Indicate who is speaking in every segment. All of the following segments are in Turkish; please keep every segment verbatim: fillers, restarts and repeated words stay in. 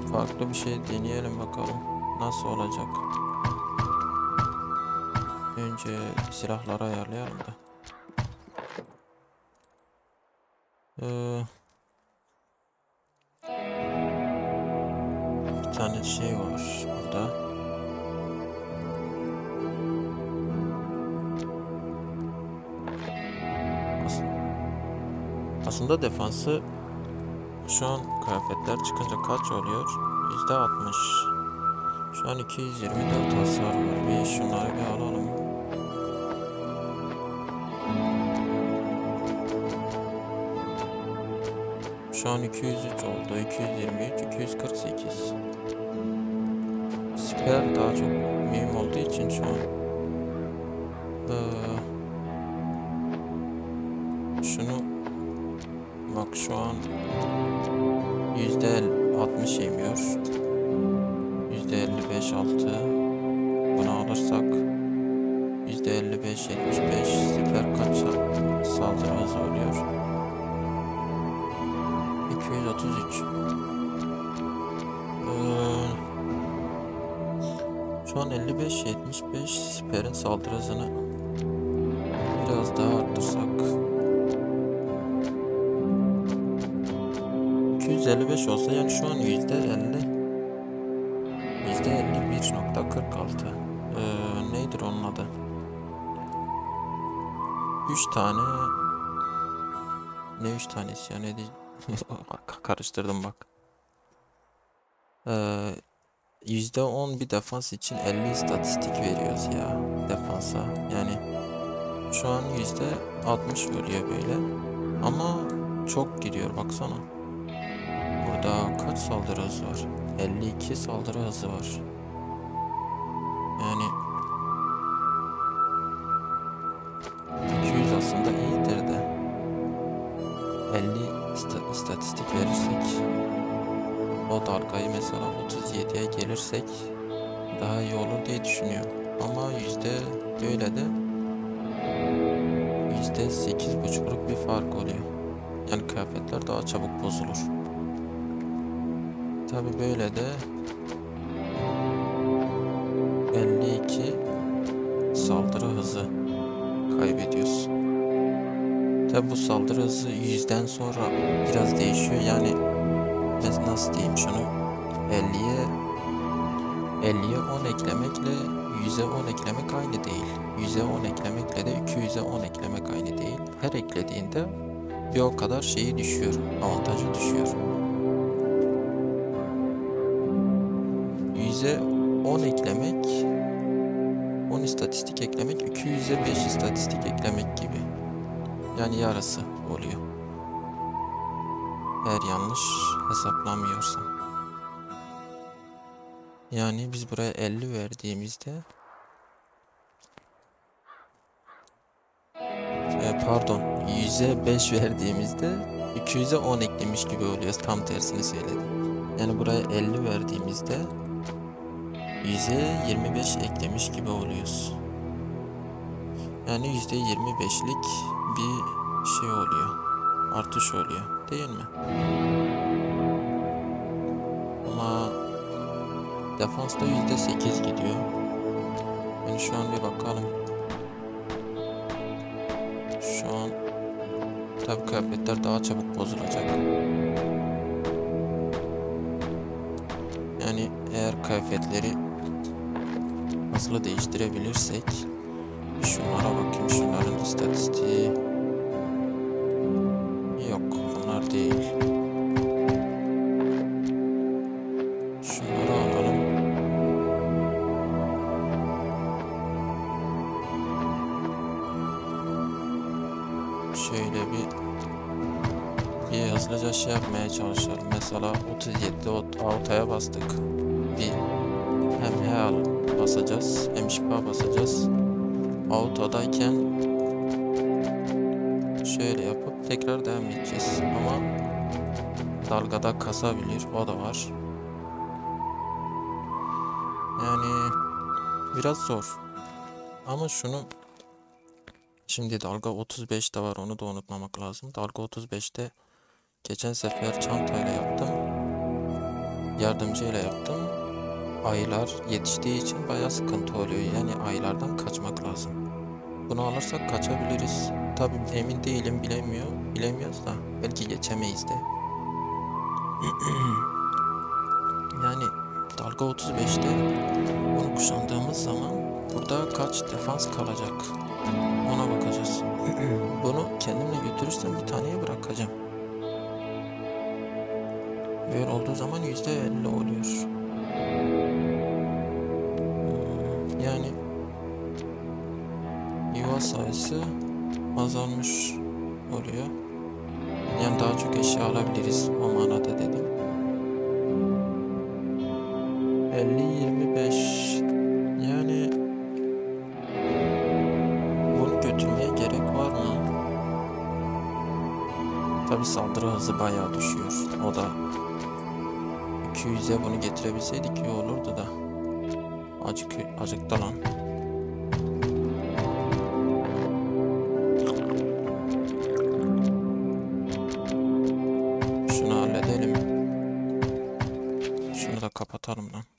Speaker 1: farklı bir şey deneyelim bakalım nasıl olacak. Önce silahları ayarlayalım da. Ee, bir tane şey var burada. Aslında defansı şu an kıyafetler çıkınca kaç oluyor? yüzde altmış. Şu an iki yüz yirmi dört hasar var. Bir şunları bir alalım. Şu an iki yüz üç oldu. iki yüz yirmi üç, iki yüz kırk sekiz. Siper daha çok mühim olduğu için şu an. Ee, şunu bak şu an yüzde altmış yemiyor. yüzde elli beş altı. Bunu alırsak yüzde elli beş yetmiş beş. Siper kaç saldırı hızı oluyor? iki yüz otuz üç. Ee, şu an elli beş yetmiş beş. Siperin saldırı hızını biraz daha arttırsak iki yüz elli beş olsa, yani şu an yüzde elli yüzde elli bir nokta kırk altı. Ee, nedir onun adı? üç tane ne üç tanesi ya, ne değil. Karıştırdım bak. Ee, yüzde on bir defans için elli istatistik veriyoruz ya defansa. Yani şu an yüzde altmış veriyor böyle. Ama çok gidiyor baksana. Burada kaç saldırı hızı var? elli iki saldırı hızı var. Yani iki yüz aslında iyidir de elli ist istatistik verirsek, o dalgayı mesela otuz yediye gelirsek daha iyi olur diye düşünüyorum. Ama yüzde böyle de yüzde sekiz buçukluk bir fark oluyor. Yani kıyafetler daha çabuk bozulur. Tabi böyle de elli iki saldırı hızı kaybediyoruz. Tabi bu saldırı hızı yüzden sonra biraz değişiyor. Yani nasıl diyeyim şunu, elliye elliye on eklemekle yüze on eklemek aynı değil. yüze on eklemekle de iki yüze on eklemek aynı değil. Her eklediğinde bir o kadar şeyi düşüyor, avantajı düşüyor. yüze on eklemek, on istatistik eklemek iki yüze beş istatistik eklemek gibi. Yani yarısı oluyor. Eğer yanlış hesaplamıyorsam. Yani biz buraya elli verdiğimizde e, pardon yüze beş verdiğimizde iki yüze on eklemiş gibi oluyoruz. Tam tersini söyledim. Yani buraya elli verdiğimizde yüze yirmi beş eklemiş gibi oluyoruz. Yani yüzde yirmi beşlik bir şey oluyor. Artış oluyor. Değil mi? Ama defansta yüzde sekiz gidiyor. Yani şu an bir bakalım. Şu an tabi kıyafetler daha çabuk bozulacak. Yani eğer kıyafetleri hızlı değiştirebilirsek, şunlara bakayım, şunların istatistiği yok, bunlar değil. Şunları alalım. Şöyle bir bir hızlıca şey yapmaya çalışalım. Mesela otuz yedi out'a bastık. Bir hem heal basacağız hem şifa basacağız. Out'dayken şöyle yapıp tekrar devam edeceğiz. Ama dalgada kasabilir, o da var. Yani biraz zor. Ama şunu, şimdi dalga otuz beşte var, onu da unutmamak lazım. Dalga otuz beşte geçen sefer çantayla yaptım. yardımcıyla yaptım. Aylar yetiştiği için bayağı sıkıntı oluyor. Yani aylardan kaçmak lazım. Bunu alırsak kaçabiliriz. Tabii emin değilim, bilemiyor. Bilemiyoruz da belki geçemeyiz de. Yani dalga otuz beşte bunu kuşandığımız zaman burada kaç defans kalacak? Ona bakacağız. Bunu kendimle götürürsem bir taneye bırakacağım. Böyle olduğu zaman yüzde elli oluyor. Yani yuva sayısı azalmış oluyor. Yani daha çok eşya alabiliriz o manada dedim. elli yirmi beş, yani bunu götürmeye gerek var mı? Tabi saldırı hızı bayağı düşüyor. O da iki yüze bunu getirebilseydik iyi olurdu da. Acık, acıktı lan. Şunu halledelim. Şunu da kapatalım lan.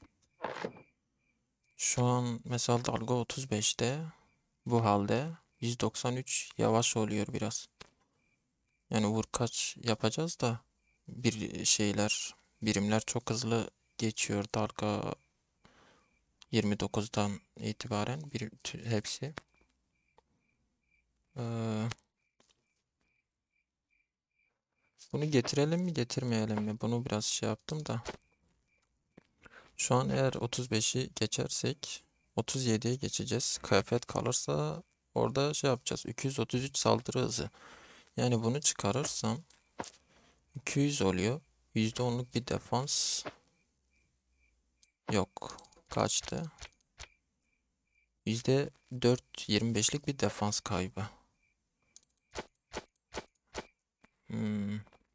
Speaker 1: Şu an mesela dalga otuz beşte bu halde yüz doksan üç yavaş oluyor biraz. Yani vurkaç yapacağız da bir şeyler, birimler çok hızlı geçiyor dalga yirmi dokuzdan itibaren bir hepsi. Ee, bunu getirelim mi getirmeyelim mi? Bunu biraz şey yaptım da. Şu an eğer otuz beşi geçersek otuz yediye geçeceğiz. Kıyafet kalırsa orada şey yapacağız. iki yüz otuz üç saldırı hızı. Yani bunu çıkarırsam iki yüz oluyor. yüzde onluk bir defans. Yok. Kaçtı? yüzde dört yirmi beşlik bir defans kaybı. Hmm.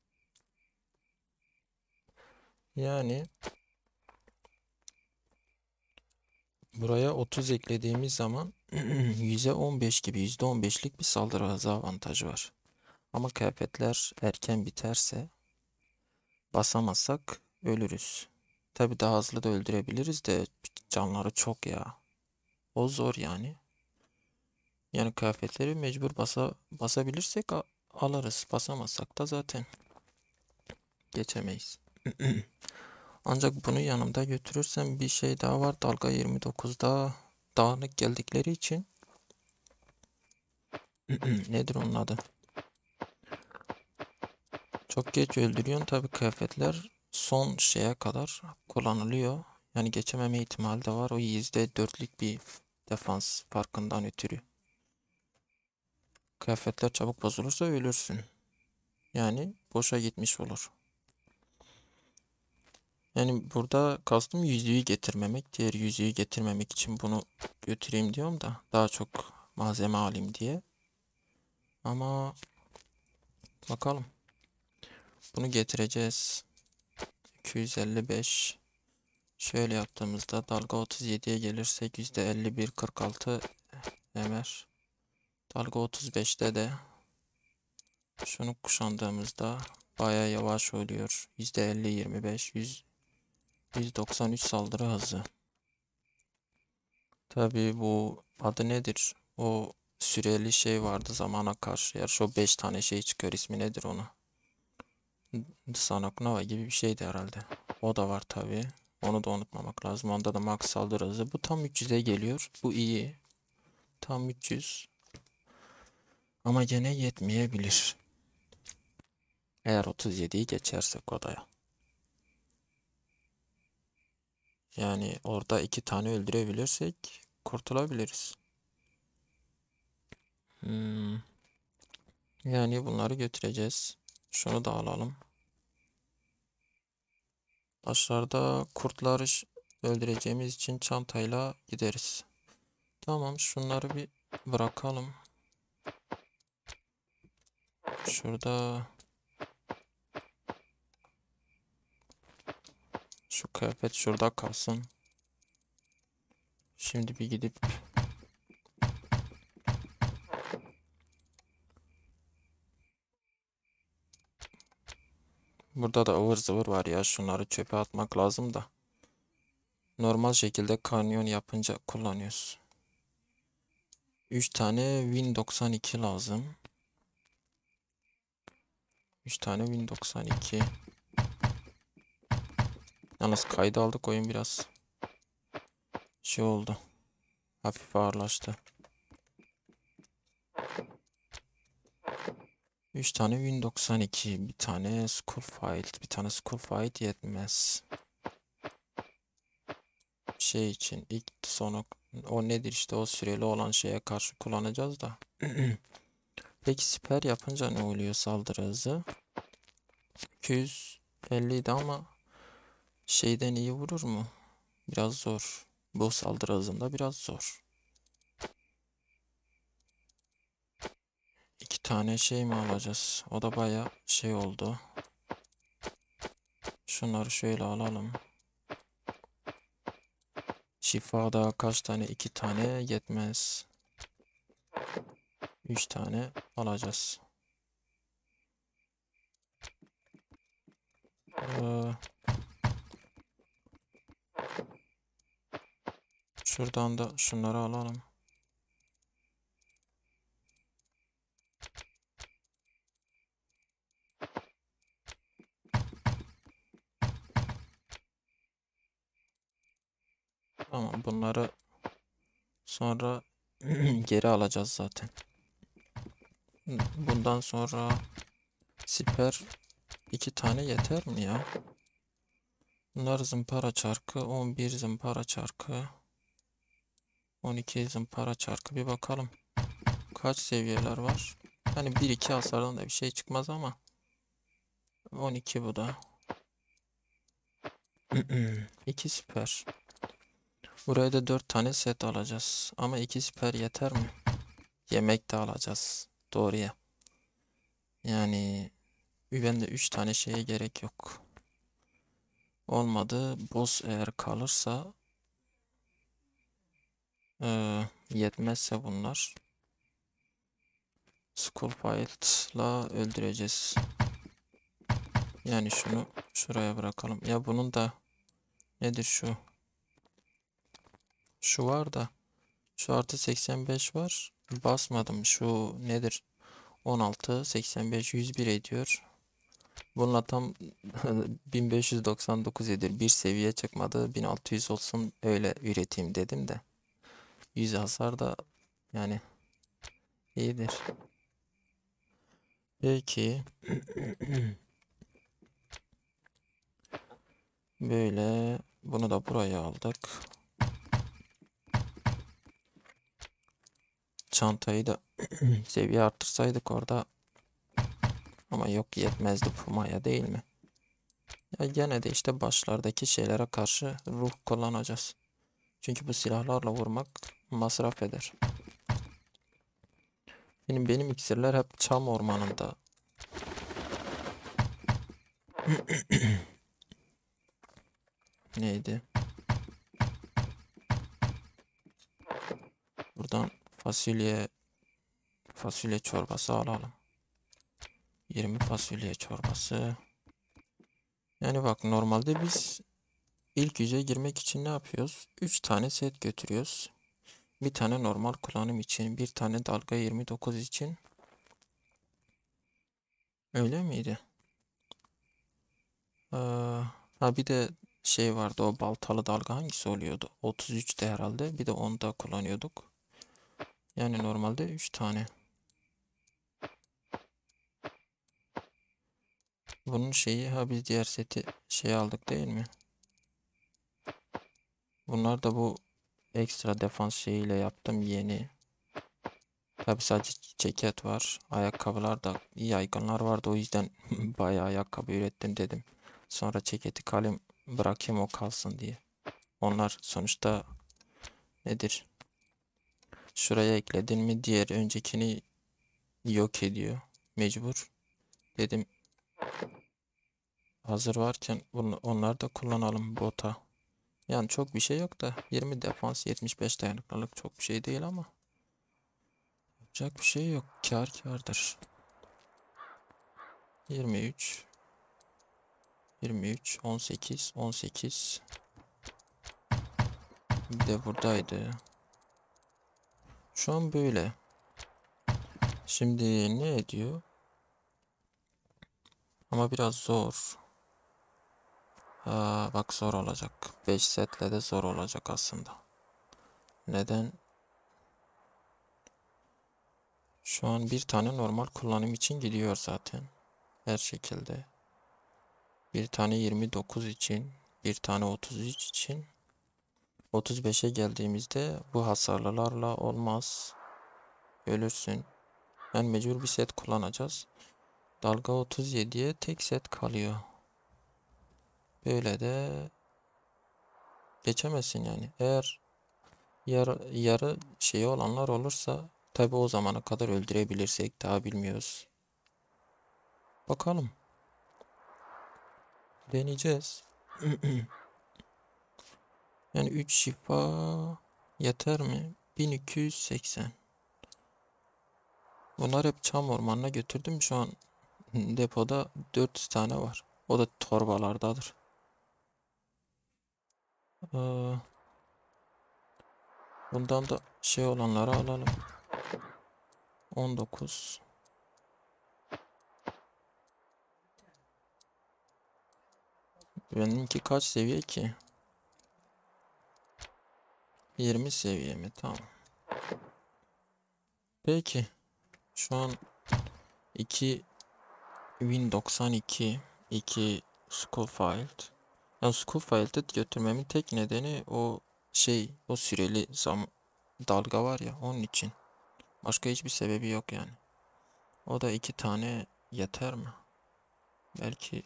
Speaker 1: Yani buraya otuz eklediğimiz zaman yüzde on beş gibi yüzde on beşlik bir saldırı hızı avantajı var. Ama kıyafetler erken biterse basamazsak ölürüz. Tabi daha hızlı da öldürebiliriz de canları çok ya. O zor yani. Yani kıyafetleri mecbur basa, basabilirsek alırız. Basamazsak da zaten geçemeyiz. Ancak bunu yanımda götürürsem bir şey daha var. Dalga yirmi dokuzda dağınık geldikleri için nedir onun adı? Çok geç öldürüyorsun tabi, kıyafetler son şeye kadar kullanılıyor. Yani geçememe ihtimali de var. O yüzde dörtlük bir defans farkından ötürü. Kıyafetler çabuk bozulursa ölürsün. Yani boşa gitmiş olur. Yani burada kastım yüzüğü getirmemek. Diğer yüzüğü getirmemek için bunu götüreyim diyorum da daha çok malzeme alayım diye. Ama bakalım. Bunu getireceğiz. iki yüz elli beş. Şöyle yaptığımızda dalga otuz yediye gelirsek yüzde elli bir kırk altı emer. Dalga otuz beşte de şunu kuşandığımızda baya yavaş oluyor. yüzde elli yirmi beş, yüz, yüz doksan üç saldırı hızı. Tabii bu adı nedir? O süreli şey vardı zamana karşı. Yarış o beş tane şey çıkıyor. İsmi nedir onu? Sanoknava gibi bir şeydi herhalde. O da var tabii. Onu da unutmamak lazım. Onda da max saldırı hızı. Bu tam üç yüze geliyor. Bu iyi. Tam üç yüz. Ama gene yetmeyebilir. Eğer otuz yediyi geçersek odaya. Yani orada iki tane öldürebilirsek kurtulabiliriz. Hmm. Yani bunları götüreceğiz. Şunu da alalım. Aşağıda kurtları öldüreceğimiz için çantayla gideriz. Tamam, şunları bir bırakalım. Şurada şu kıyafet şurada kalsın. Şimdi bir gidip Burada da ıvır zıvır var ya, şunları çöpe atmak lazım da. Normal şekilde kanyon yapınca kullanıyoruz. üç tane Win doksan iki lazım. üç tane Win doksan iki. Yalnız kaydı aldık, oyun biraz şey oldu. Hafif ağırlaştı. üç tane Win doksan iki, bir tane Schoolfight, bir tane Schoolfight yetmez. Şey için ilk sonu, o nedir işte, o süreli olan şeye karşı kullanacağız da. Peki siper yapınca ne oluyor saldırı hızı? iki yüz elli idi ama şeyden iyi vurur mu? Biraz zor. Bu saldırı hızında biraz zor. İki tane şey mi alacağız? O da baya şey oldu. Şunları şöyle alalım. Şifada kaç tane? İki tane yetmez. Üç tane alacağız. Ee, şuradan da şunları alalım. Tamam, bunları sonra geri alacağız zaten. Bundan sonra siper iki tane yeter mi ya? Bunlar zımpara çarkı, on bir zımpara çarkı, on iki zımpara çarkı, bir bakalım. Kaç seviyeler var? Hani bir iki hasardan da bir şey çıkmaz ama on iki bu da. iki siper. Buraya da dört tane set alacağız. Ama iki siper yeter mi? Yemek de alacağız. Doğruya. Yani bende üç tane şeye gerek yok. Olmadı. Boss eğer kalırsa, e, yetmezse bunlar, Skullfight'la öldüreceğiz. Yani şunu şuraya bırakalım. Ya bunun da nedir şu? Şu var da, şu artı seksen beş var. Basmadım. Şu nedir? on altı, seksen beş, yüz bir ediyor. Bununla tam bin beş yüz doksan dokuz ediyor. Bir seviye çıkmadı. bin altı yüz olsun, öyle üreteyim dedim de. yüz hasar da yani iyidir. Peki. Böyle bunu da buraya aldık. Çantayı da seviye arttırsaydık orada, ama yok, yetmezdi Puma'ya, değil mi? Ya gene de işte başlardaki şeylere karşı ruh kullanacağız. Çünkü bu silahlarla vurmak masraf eder. Benim benim iksirler hep çam ormanında. Neydi? Buradan fasulye fasulye çorbası alalım. yirmi fasulye çorbası. Yani bak, normalde biz ilk yüze girmek için ne yapıyoruz? üç tane set götürüyoruz. Bir tane normal kullanım için, bir tane dalga yirmi dokuz için. Öyle miydi? Ee, ha bir de şey vardı, o baltalı dalga hangisi oluyordu? otuz üçte herhalde. Bir de onu da kullanıyorduk. Yani normalde üç tane. Bunun şeyi, ha biz diğer seti şey aldık değil mi? Bunlar da bu ekstra defans şeyiyle yaptım, yeni. Tabi sadece ceket var. Ayakkabılar da yaygınlar vardı, o yüzden bayağı ayakkabı ürettim dedim. Sonra ceketi kalayım, bırakayım o kalsın diye. Onlar sonuçta nedir? Şuraya ekledin mi diğer öncekini yok ediyor. Mecbur. Dedim hazır varken bunu, onlar da kullanalım bota. Yani çok bir şey yok da, yirmi defans, yetmiş beş dayanıklılık çok bir şey değil ama yapacak bir şey yok. Kar kardır. yirmi üç. yirmi üç, on sekiz, on sekiz. Bir de buradaydı. Şu an böyle. Şimdi ne ediyor? Ama biraz zor. Aa, bak zor olacak. beş setle de zor olacak aslında. Neden? Şu an bir tane normal kullanım için gidiyor zaten. Her şekilde. Bir tane yirmi dokuz için. Bir tane otuz üç için. otuz beşe geldiğimizde bu hasarlılarla olmaz. Ölürsün. Yani mecbur bir set kullanacağız. Dalga otuz yediye tek set kalıyor. Böyle de geçemezsin yani. Eğer yarı, yarı şeyi olanlar olursa tabi o zamana kadar öldürebilirsek daha bilmiyoruz. Bakalım. Deneyeceğiz. Yani üç şifa yeter mi? bin iki yüz seksen. Bunlar hep çam ormanına götürdüm. Şu an depoda dört yüz tane var. O da torbalardadır. Ee, bundan da şey olanları alalım. on dokuz. Benimki kaç seviye ki? yirmi seviye mi? Tamam. Peki. Şu an iki Win doksan iki, iki Schofield. Yani Schofield'ı götürmemin tek nedeni o şey, o süreli zam dalga var ya, onun için. Başka hiçbir sebebi yok yani. O da iki tane yeter mi? Belki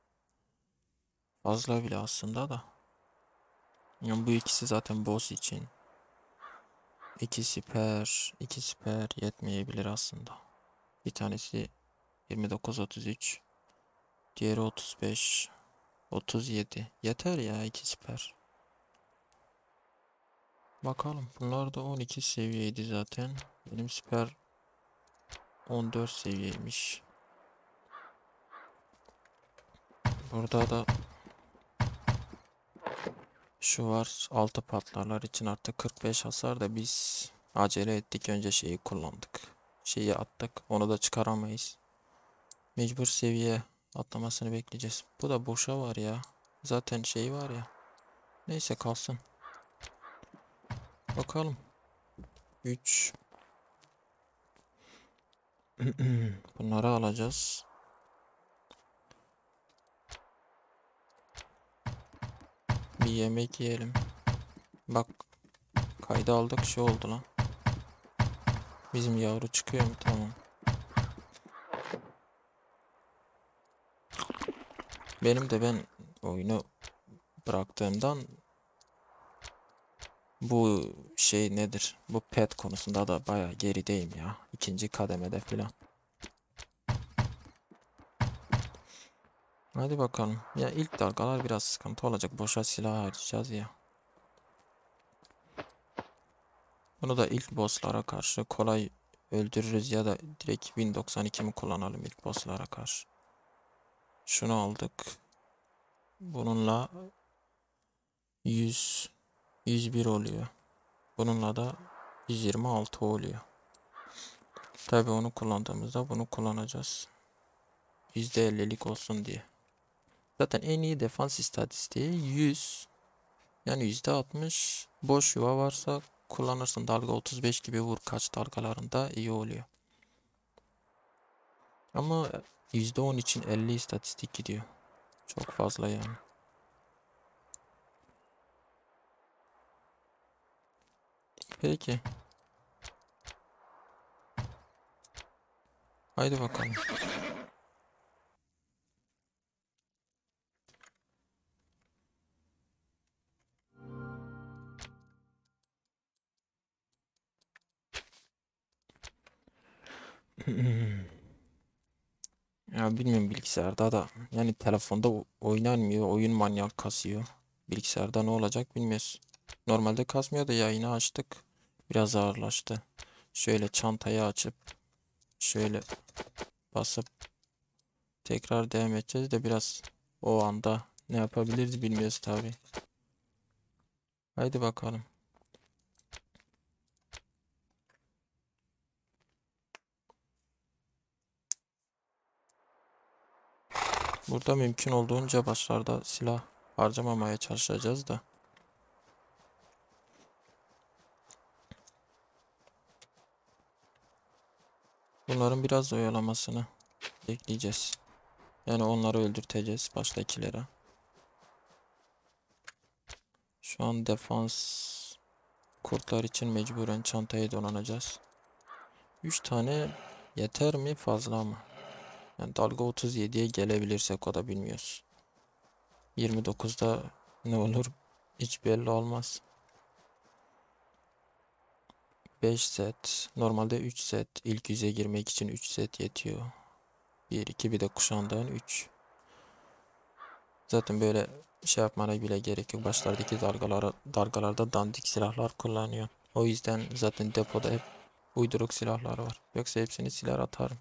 Speaker 1: fazla bile aslında da. Yani bu ikisi zaten boss için. İki siper, iki siper yetmeyebilir aslında. Bir tanesi yirmi dokuz otuz üç, diğeri otuz beş otuz yedi. Yeter ya iki siper. Bakalım. Bunlar da on iki seviyeydi zaten. Benim siper on dört seviyeymiş. Burada da şu var. Altı patlarlar için artık kırk beş hasar da biz acele ettik. Önce şeyi kullandık. Şeyi attık. Onu da çıkaramayız. Mecbur seviye atlamasını bekleyeceğiz. Bu da boşa var ya. Zaten şey var ya. Neyse kalsın. Bakalım. üç. Bunları alacağız. Bir yemek yiyelim. Bak. Kayda aldık. Şey oldu lan. Bizim yavru çıkıyor mu? Tamam. Benim de ben oyunu bıraktığımdan bu şey nedir? Bu pet konusunda da baya gerideyim ya. İkinci kademede filan. Hadi bakalım. Ya ilk dalgalar biraz sıkıntı olacak. Boşa silah harcayacağız ya. Bunu da ilk bosslara karşı kolay öldürürüz ya da direkt Win doksan iki mi kullanalım ilk bosslara karşı. Şunu aldık. Bununla yüz yüz bir oluyor. Bununla da yüz yirmi altı oluyor. Tabi onu kullandığımızda bunu kullanacağız. yüzde ellilik olsun diye. Zaten en iyi defans istatistiği yüz. Yani yüzde altmış. Boş yuva varsa kullanırsın. Dalga otuz beş gibi vur kaç dalgalarında iyi oluyor. Ama yüzde on için elli istatistik gidiyor. Çok fazla yani. Peki. Haydi bakalım. Ya bilmiyorum bilgisayarda da yani telefonda o- oynanmıyor. Oyun manyak kasıyor. Bilgisayarda ne olacak bilmiyoruz. Normalde kasmıyor da yayını açtık. Biraz ağırlaştı. Şöyle çantayı açıp şöyle basıp tekrar devam edeceğiz de biraz O anda ne yapabiliriz bilmiyoruz tabi. Haydi bakalım. Burada mümkün olduğunca başlarda silah harcamamaya çalışacağız da. Bunların biraz oyalamasını bekleyeceğiz. Yani onları öldürteceğiz baştakilere. Şu an defans kurtlar için mecburen çantaya donanacağız. üç tane yeter mi fazla mı? Yani dalga otuz yediye gelebilirsek o da bilmiyoruz. yirmi dokuzda ne olur hiç belli olmaz. beş set. Normalde üç set. İlk yüze girmek için üç set yetiyor. bir iki bir de kuşağından üç. Zaten böyle şey yapmana bile gerek yok. Başlardaki dalgalara, dalgalarda dandik silahlar kullanıyor. O yüzden zaten depoda hep uyduruk silahlar var. Yoksa hepsini siler atarım.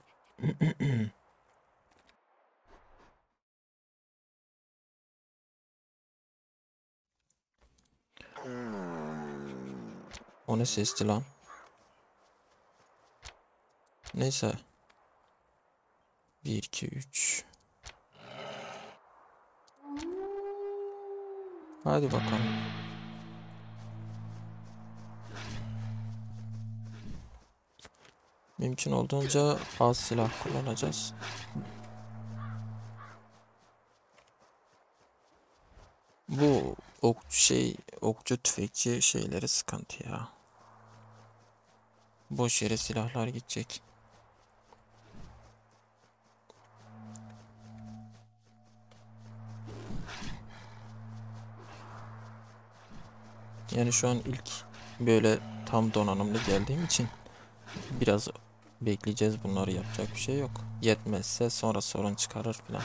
Speaker 1: O ne sesti lan? Neyse. bir iki üç. Hadi bakalım. Mümkün olduğunca az silah kullanacağız. Bu ok şey okçu tüfekçi şeyleri sıkıntı ya. Boş yere silahlar gidecek. Yani şu an ilk böyle tam donanımlı geldiğim için biraz bekleyeceğiz, bunları yapacak bir şey yok. Yetmezse sonra sorun çıkarır falan.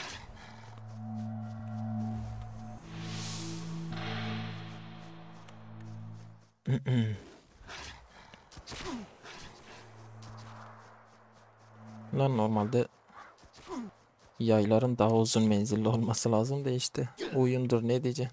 Speaker 1: Lan normalde yayların daha uzun menzilli olması lazım da işte oyundur ne diyeceğim.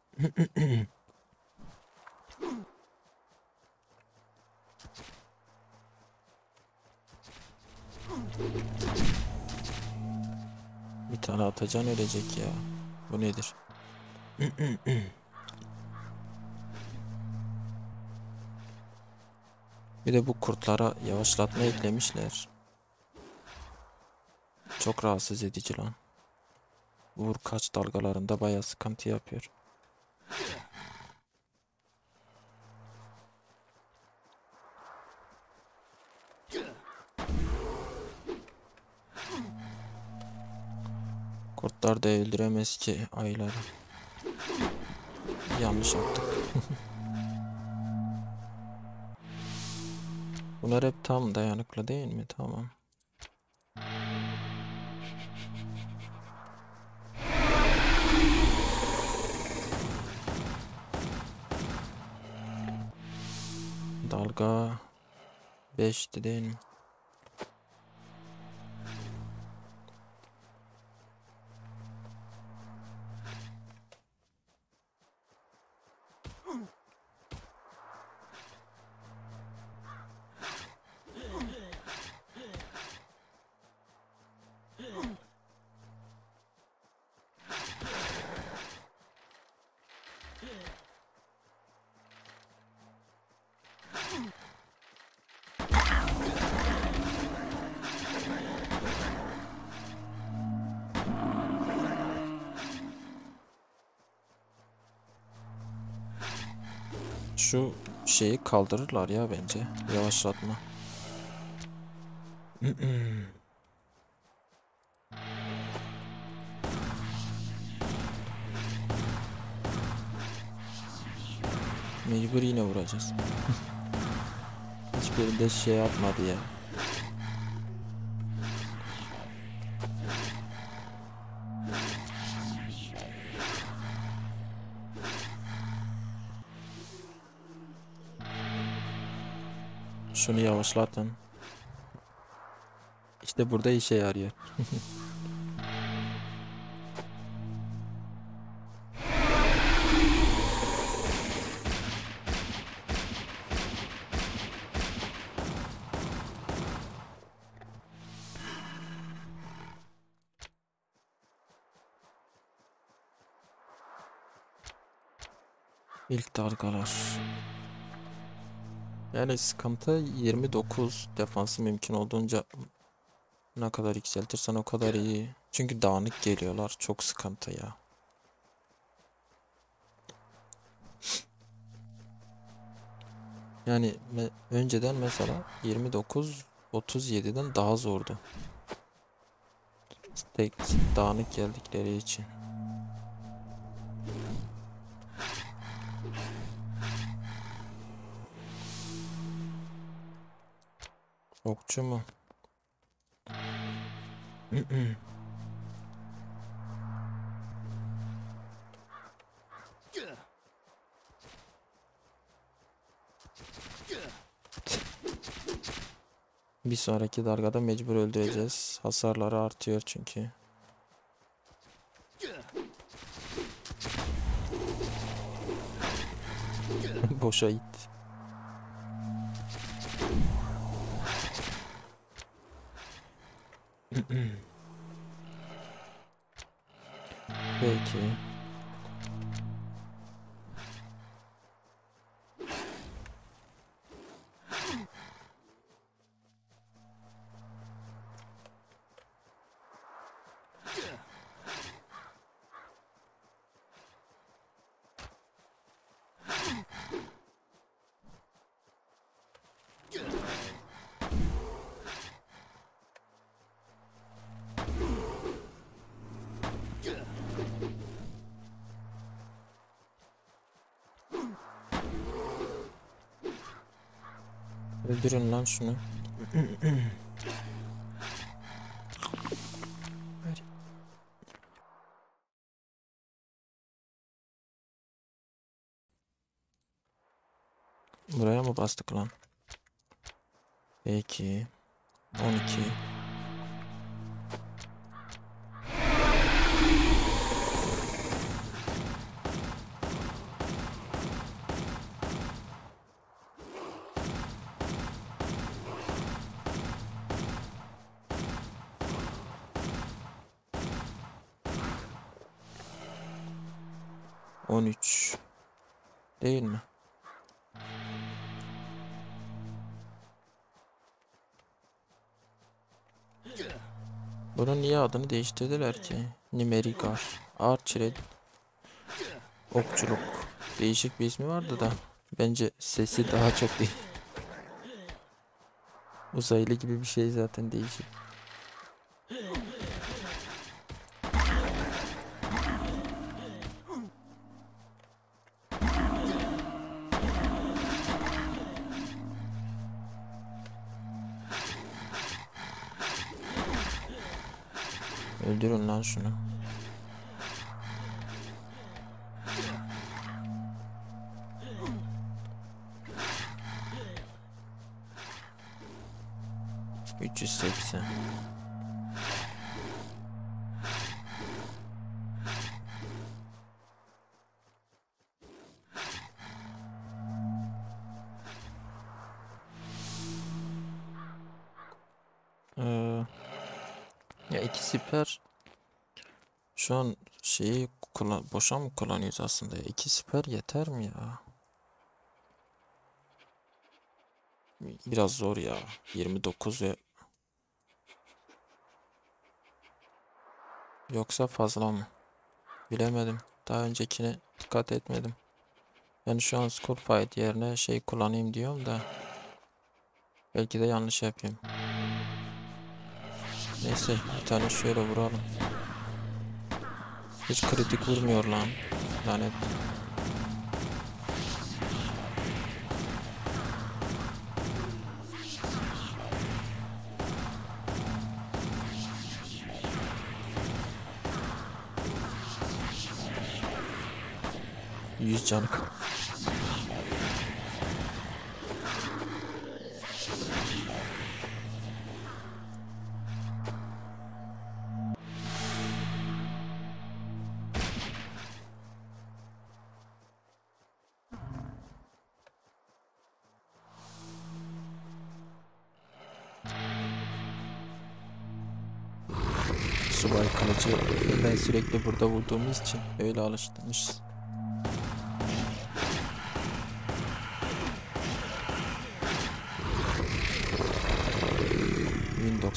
Speaker 1: Bir tane atacan ölecek ya. Bu nedir? Bir de bu kurtlara yavaşlatma eklemişler. Çok rahatsız edici lan. Vur kaç dalgalarında bayağı sıkıntı yapıyor. Kurtlar da öldüremez ki ayıları. Yanlış yaptık. Bunlar hep tam dayanıklı değil mi? Tamam. Dalga beşti değil mi? Şu şeyi kaldırırlar ya bence. Yavaşlatma. Mecbur yine vuracağız. Hiçbirinde şey yapmadı ya. Şunu yavaşlatın. İşte burada işe yarıyor. İlk dalgalar. Yani sıkıntı yirmi dokuz, defansı mümkün olduğunca ne kadar yükseltirsen o kadar iyi. Çünkü dağınık geliyorlar. Çok sıkıntı ya. Yani me- önceden mesela yirmi dokuz otuz yediden daha zordu. Tek dağınık geldikleri için. Okçu mu? Bir sonraki dalgada mecbur öldüreceğiz. Hasarları artıyor çünkü. Boşa gitti. Peki. Öldürün lan şunu. Buraya mı bastık lan? Peki. on iki. on üç. Değil mi? Bunun niye adını değiştirdiler ki? Nimerigar. Archer. Okçuluk. Değişik bir ismi vardı da. Bence sesi daha çok değil. Uzaylı gibi bir şey zaten, değişik. Öldürün lan şunu. üç yüz seksen. Ee, ya iki siper şu an şeyi kullan boşa mı kullanıyoruz aslında ya? İki siper yeter mi ya? Biraz zor ya. yirmi dokuz ve yoksa fazla mı? Bilemedim. Daha öncekine dikkat etmedim. Yani şu an Skull Fight yerine şey kullanayım diyorum da belki de yanlış yapayım. Neyse, bir tane şöyle vuralım. Hiç kritik vurmuyor lan. Lanet. yüz canı. Subay kılıcı ben sürekli burada vurduğumuz için öyle alıştırmışız.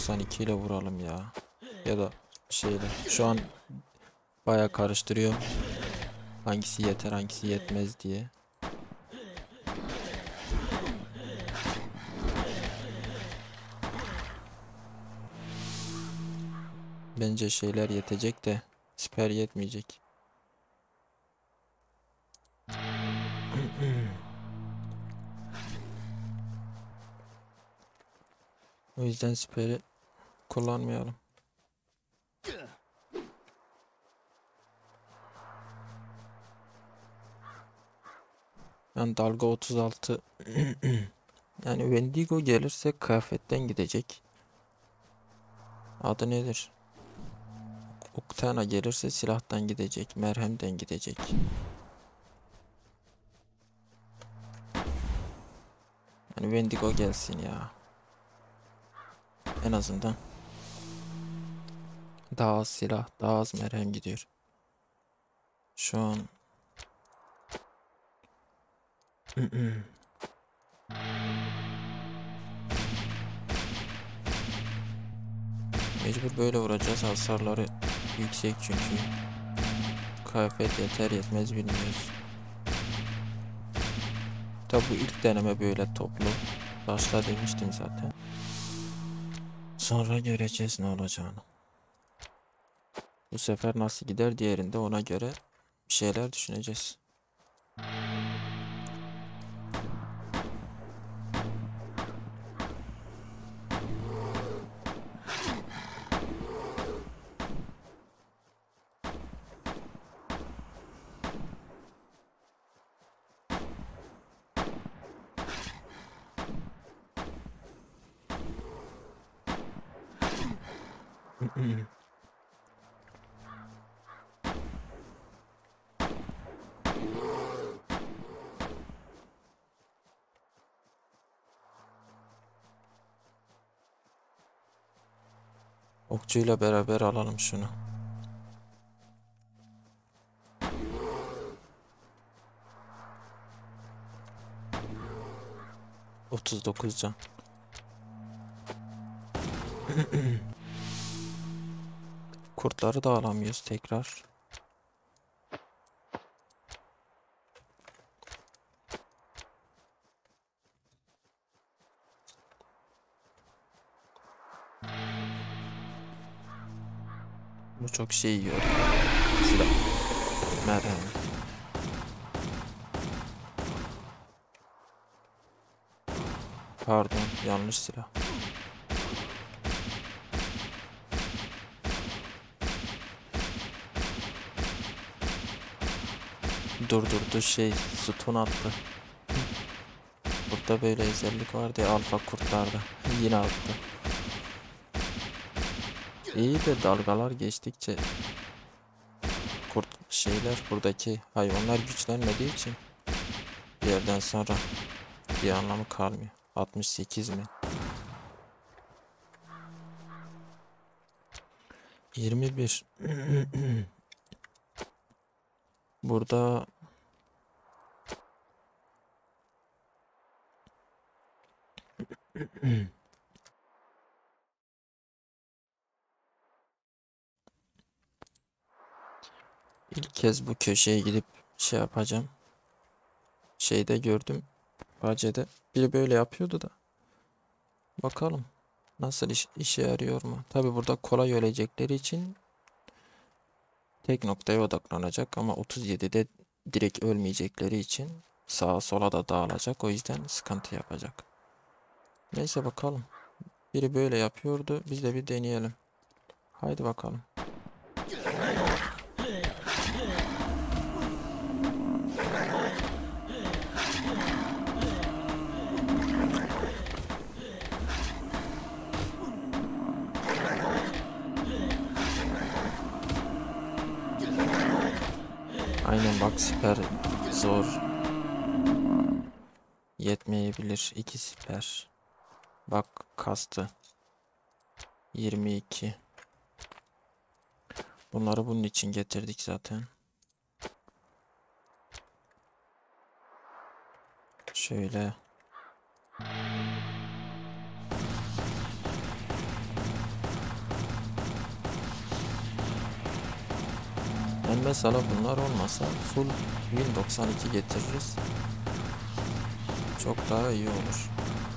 Speaker 1: doksan iki ile vuralım ya. Ya da şeyle. Şu an baya karıştırıyor. Hangisi yeter hangisi yetmez diye. Bence şeyler yetecek de siper yetmeyecek. O yüzden siperi kullanmayalım. Yani dalga otuz altı yani Wendigo gelirse kıyafetten gidecek. Adı nedir? Octana gelirse silahtan gidecek. Merhemden gidecek. Yani Wendigo gelsin ya. En azından. Daha az silah, daha az merhem gidiyor. Şu an mecbur böyle vuracağız. Hasarları yüksek çünkü. Kıyafet yeter yetmez bilmiyoruz. Tabi bu ilk deneme böyle toplu. Başta demiştim zaten. Sonra göreceğiz ne olacağını. Bu sefer nasıl gider diğerinde ona göre bir şeyler düşüneceğiz. Okçuyla beraber alalım şunu. otuz dokuz can. Kurtları da alamıyoruz tekrar. Bu çok şey yiyor. Silah. Merhem. Pardon, yanlış silah. Durdurdu şey, sütun attı. Burada böyle özellik vardı ya alfa kurtlarda. Yine attı. İyi de dalgalar geçtikçe kurt şeyler buradaki hayvanlar güçlenmediği için bir yerden sonra bir anlamı kalmıyor. altmış sekiz mi? yirmi bir. Burada ilk kez bu köşeye gidip şey yapacağım. Şeyde gördüm. Bahçede biri böyle yapıyordu da. Bakalım nasıl iş, işe yarıyor mu? Tabi burada kolay ölecekleri için tek noktaya odaklanacak ama otuz yedide direkt ölmeyecekleri için sağa sola da dağılacak. O yüzden sıkıntı yapacak. Neyse bakalım. Biri böyle yapıyordu. Biz de bir deneyelim. Haydi bakalım. Aynen bak siper zor. Yetmeyebilir. iki siper. Bak kastı. yirmi iki. Bunları bunun için getirdik zaten. Şöyle. Yani mesela bunlar olmasa full Win doksan iki getiririz. Çok daha iyi olur.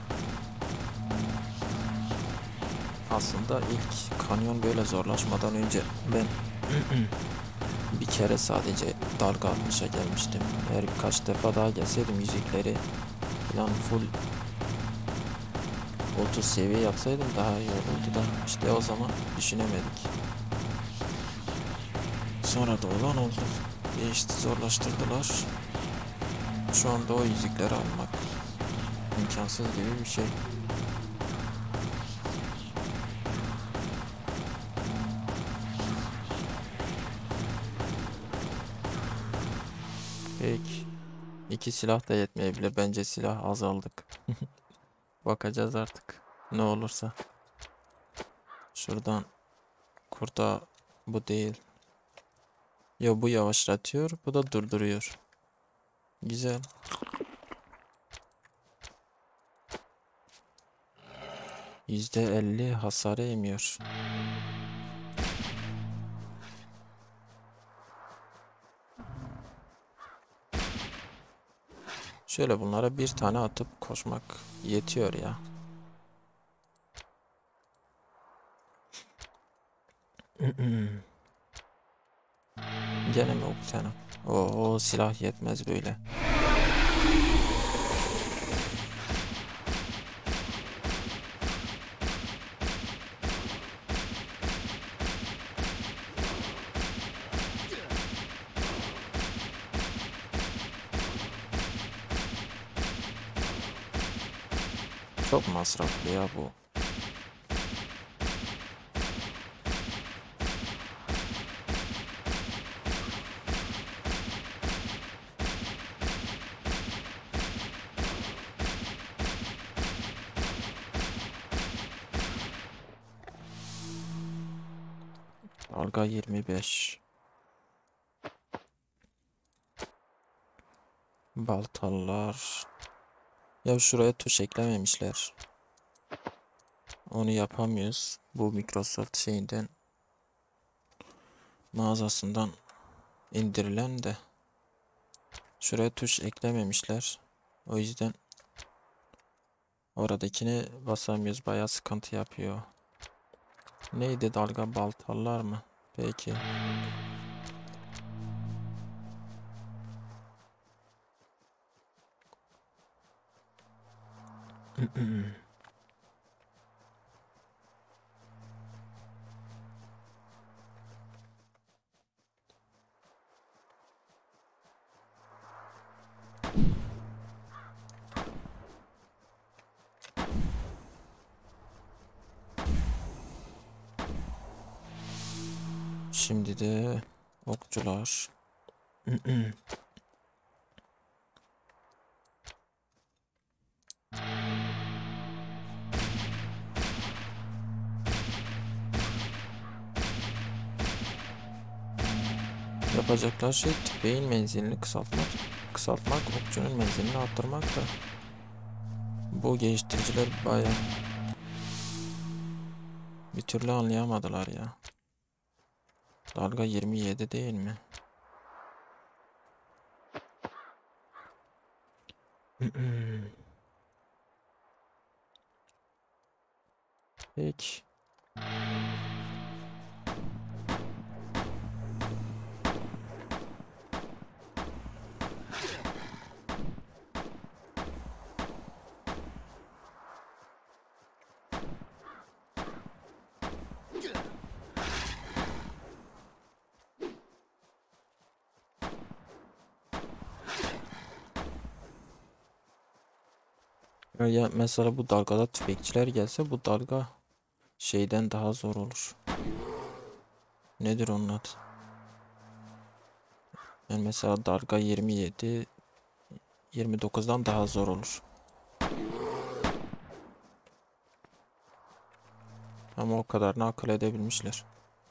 Speaker 1: Aslında ilk kanyon böyle zorlaşmadan önce ben bir kere sadece dalga altmışa gelmiştim. Eğer birkaç defa daha gelseydim yüzükleri falan full otuz seviye yapsaydım daha iyi olurdu da işte o zaman düşünemedik. Sonra da olan oldu. Değişti, zorlaştırdılar. Şu anda o yüzükleri almak imkansız gibi bir şey. Peki. İki silah da yetmeyebilir. Bence silah azaldık. Bakacağız artık. Ne olursa. Şuradan kurda bu değil. Ya bu yavaşlatıyor, bu da durduruyor. Güzel. yüzde elli hasarı emiyor. Şöyle bunlara bir tane atıp koşmak yetiyor ya. Gene mi o tane? Oo, silah yetmez böyle. Çok masraflı ya bu. Dalga yirmi beş. Baltalar. Ya şuraya tuş eklememişler. Onu yapamıyoruz. Bu Microsoft şeyinden, mağazasından indirilen de şuraya tuş eklememişler. O yüzden oradakini basamıyoruz. Bayağı sıkıntı yapıyor. Neydi, dalga baltalar mı? Peki. Şimdi de okçular. Yapacaklar şey tüfeğin menzilini kısaltmak. Kısaltmak, okçunun menzilini arttırmak da. Bu geliştiriciler bayağı bir türlü anlayamadılar ya. Dalga yirmi yedi değil mi? Peki. Ya mesela bu dalgada tüfekçiler gelse bu dalga şeyden daha zor olur. Nedir onun adı? Yani mesela dalga yirmi yedi yirmi dokuzdan daha zor olur. Ama o kadarını akıl edebilmişler.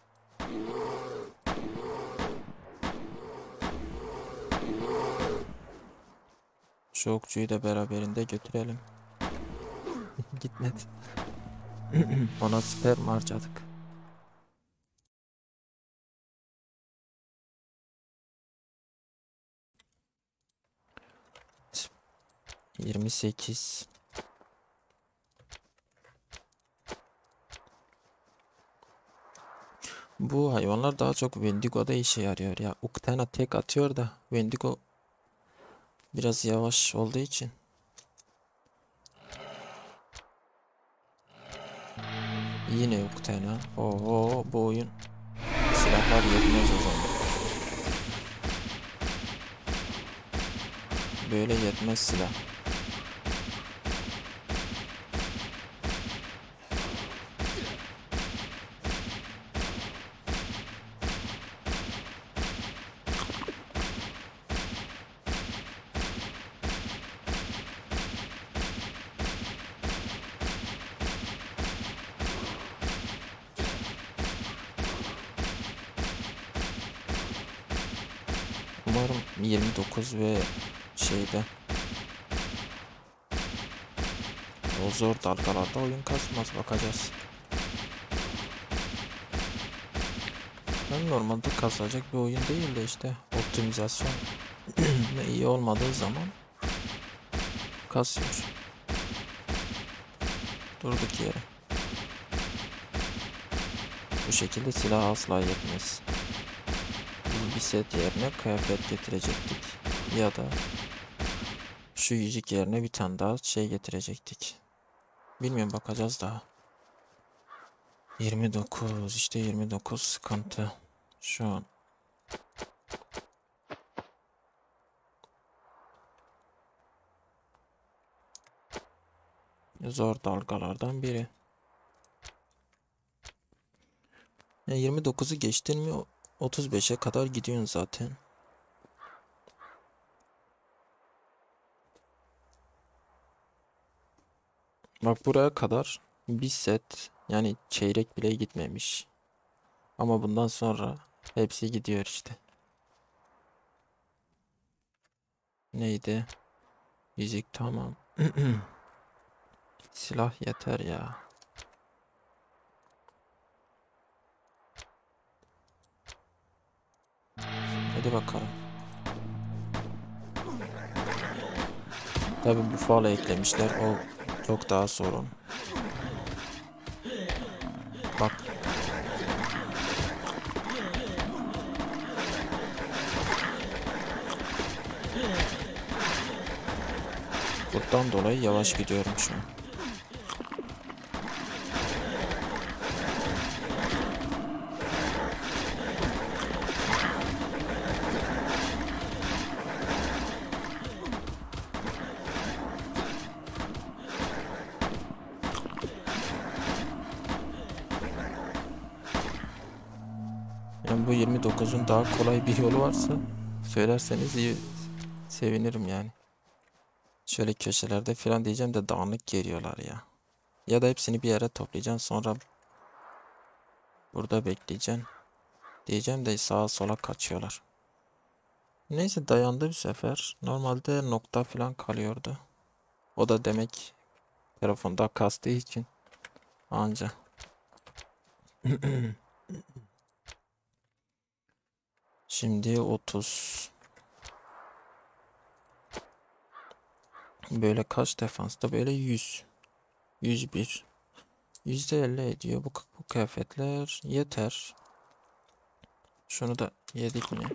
Speaker 1: Şu okçuyu da beraberinde götürelim. Gitmedi. Ona sperm harcadık. yirmi sekiz. Bu hayvanlar daha çok Wendigo'da işe yarıyor ya. Uktena tek atıyor da Wendigo biraz yavaş olduğu için. Yine Uktena. Oo, bu oyun silahlar yetmez o zaman. Böyle yetmez silah. Umarım yirmi dokuz ve şeyde o zor dalgalarda oyun kasmaz, bakacağız. Ben normalde kasacak bir oyun değil de işte optimizasyon iyi olmadığı zaman kasıyor. Durduk yere. Bu şekilde silah asla yetmez. Biz bir set yerine kıyafet getirecektik. Ya da şu yüzük yerine bir tane daha şey getirecektik. Bilmiyorum, bakacağız daha. yirmi dokuz, işte yirmi dokuz sıkıntı. Şu an. Zor dalgalardan biri. Yani yirmi dokuzu geçtin mi otuz beşe kadar gidiyorsun zaten. Bak, buraya kadar bir set, yani çeyrek bile gitmemiş. Ama bundan sonra hepsi gidiyor işte. Neydi? Yüzük tamam. Silah yeter ya. Hadi bakalım. Tabii Buffalo eklemişler. O çok daha sorun. Bak. Buradan dolayı yavaş gidiyorum şu an. Yani bu yirmi dokuzun daha kolay bir yolu varsa söylerseniz iyi, sevinirim yani. Şöyle köşelerde falan diyeceğim de dağınık geliyorlar ya. Ya da hepsini bir yere toplayacaksın, sonra burada bekleyeceksin. Diyeceğim de sağa sola kaçıyorlar. Neyse, dayandı bir sefer. Normalde nokta falan kalıyordu. O da demek telefonda kastığı için anca. Şimdi otuz. Böyle kaç defansta? Böyle yüz. yüz bir. yüzde elli ediyor. Bu, bu kıyafetler yeter. Şunu da yedik mi?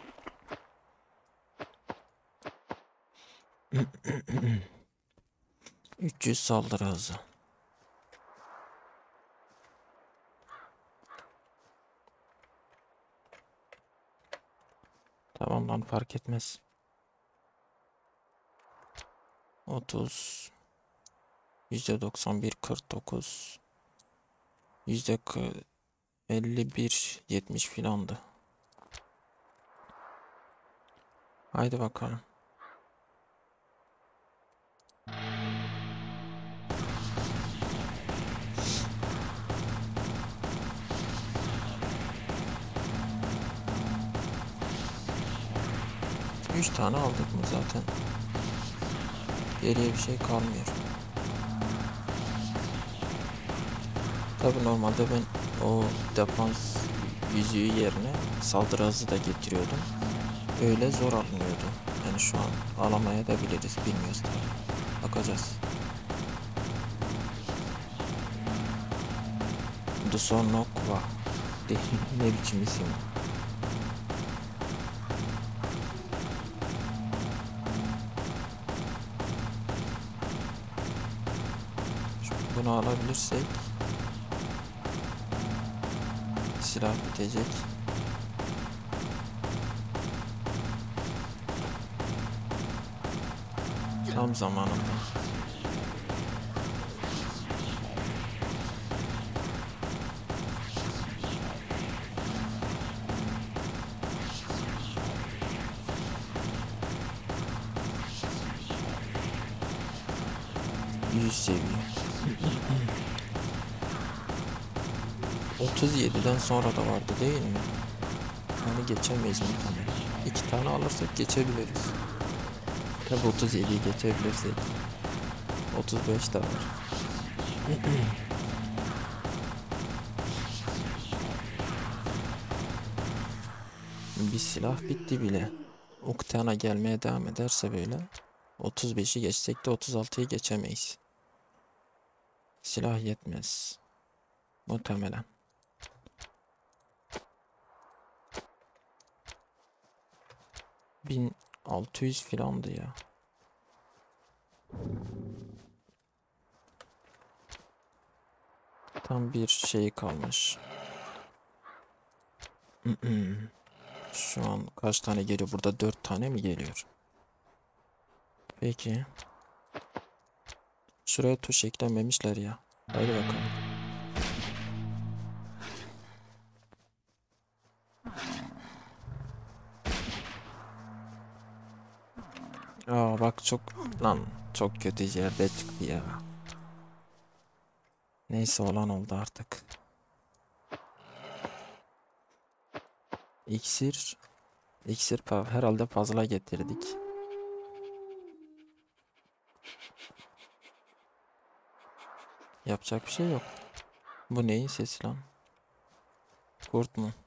Speaker 1: üç yüz saldırı hızı. Tamam lan, fark etmez. otuz. yüzde doksan bir, kırk dokuz. yüzde elli bir, yetmiş filandı. Haydi bakalım. üç tane aldık mı zaten? Geriye bir şey kalmıyor. Tabi normalde ben o defans yüzüğü yerine saldırı hızı da getiriyordum. Öyle zor alınıyordu. Yani şu an alamaya da biliriz, bilmiyoruz tabi. Bakacağız. Dusonokva. Ne biçim isim? Bunu alabilirsek silah bitecek. Tam zamanında. yüz seviye. otuz yediden sonra da vardı değil mi? Yani geçemeyiz muhtemelen. İki tane alırsak geçebiliriz. Tabi otuz yediyi geçebilirsek. otuz beş de var. Bir silah bitti bile. Octane'a gelmeye devam ederse böyle otuz beşi geçsek de otuz altıyı geçemeyiz. Silah yetmez. Muhtemelen. bin altı yüz filandı ya. Tam bir şey kalmış. Şu an kaç tane geliyor? Burada dört tane mi geliyor? Peki. Şuraya tuş eklememişler ya. Haydi bakalım. Aa bak çok lan çok kötü yerde çıktı ya. Neyse olan oldu artık. İksir. İksir herhalde fazla getirdik. Yapacak bir şey yok. Bu neyin sesi lan? Kurt mu?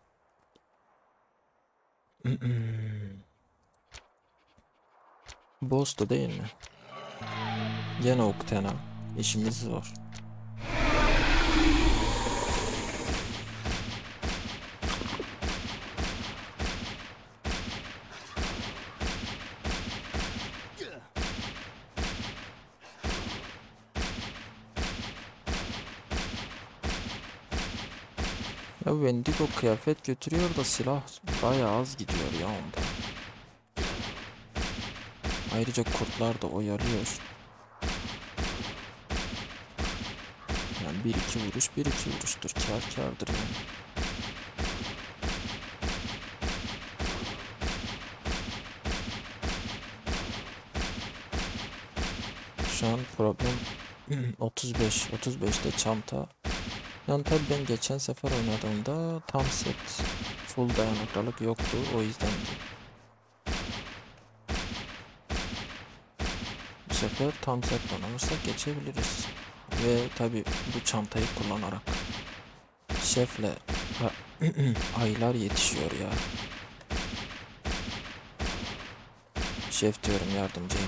Speaker 1: Boss'tu değil mi? Gene Octana. İşimiz zor. Ya Wendigo kıyafet götürüyor da silah bayağı az gidiyor ya onda. Ayrıca kurtlar da oyalıyor. Yani bir iki vuruş bir iki vuruştur. Kâr kârdır yani. Şu an problem otuz beş. otuz beşte çanta. Yani tabi ben geçen sefer oynadığımda tam set full dayanıklılık yoktu. O yüzden bu sefer tam set donanırsak geçebiliriz. Ve tabi bu çantayı kullanarak şefle aylar yetişiyor ya. Şef diyorum, yardımcıyla.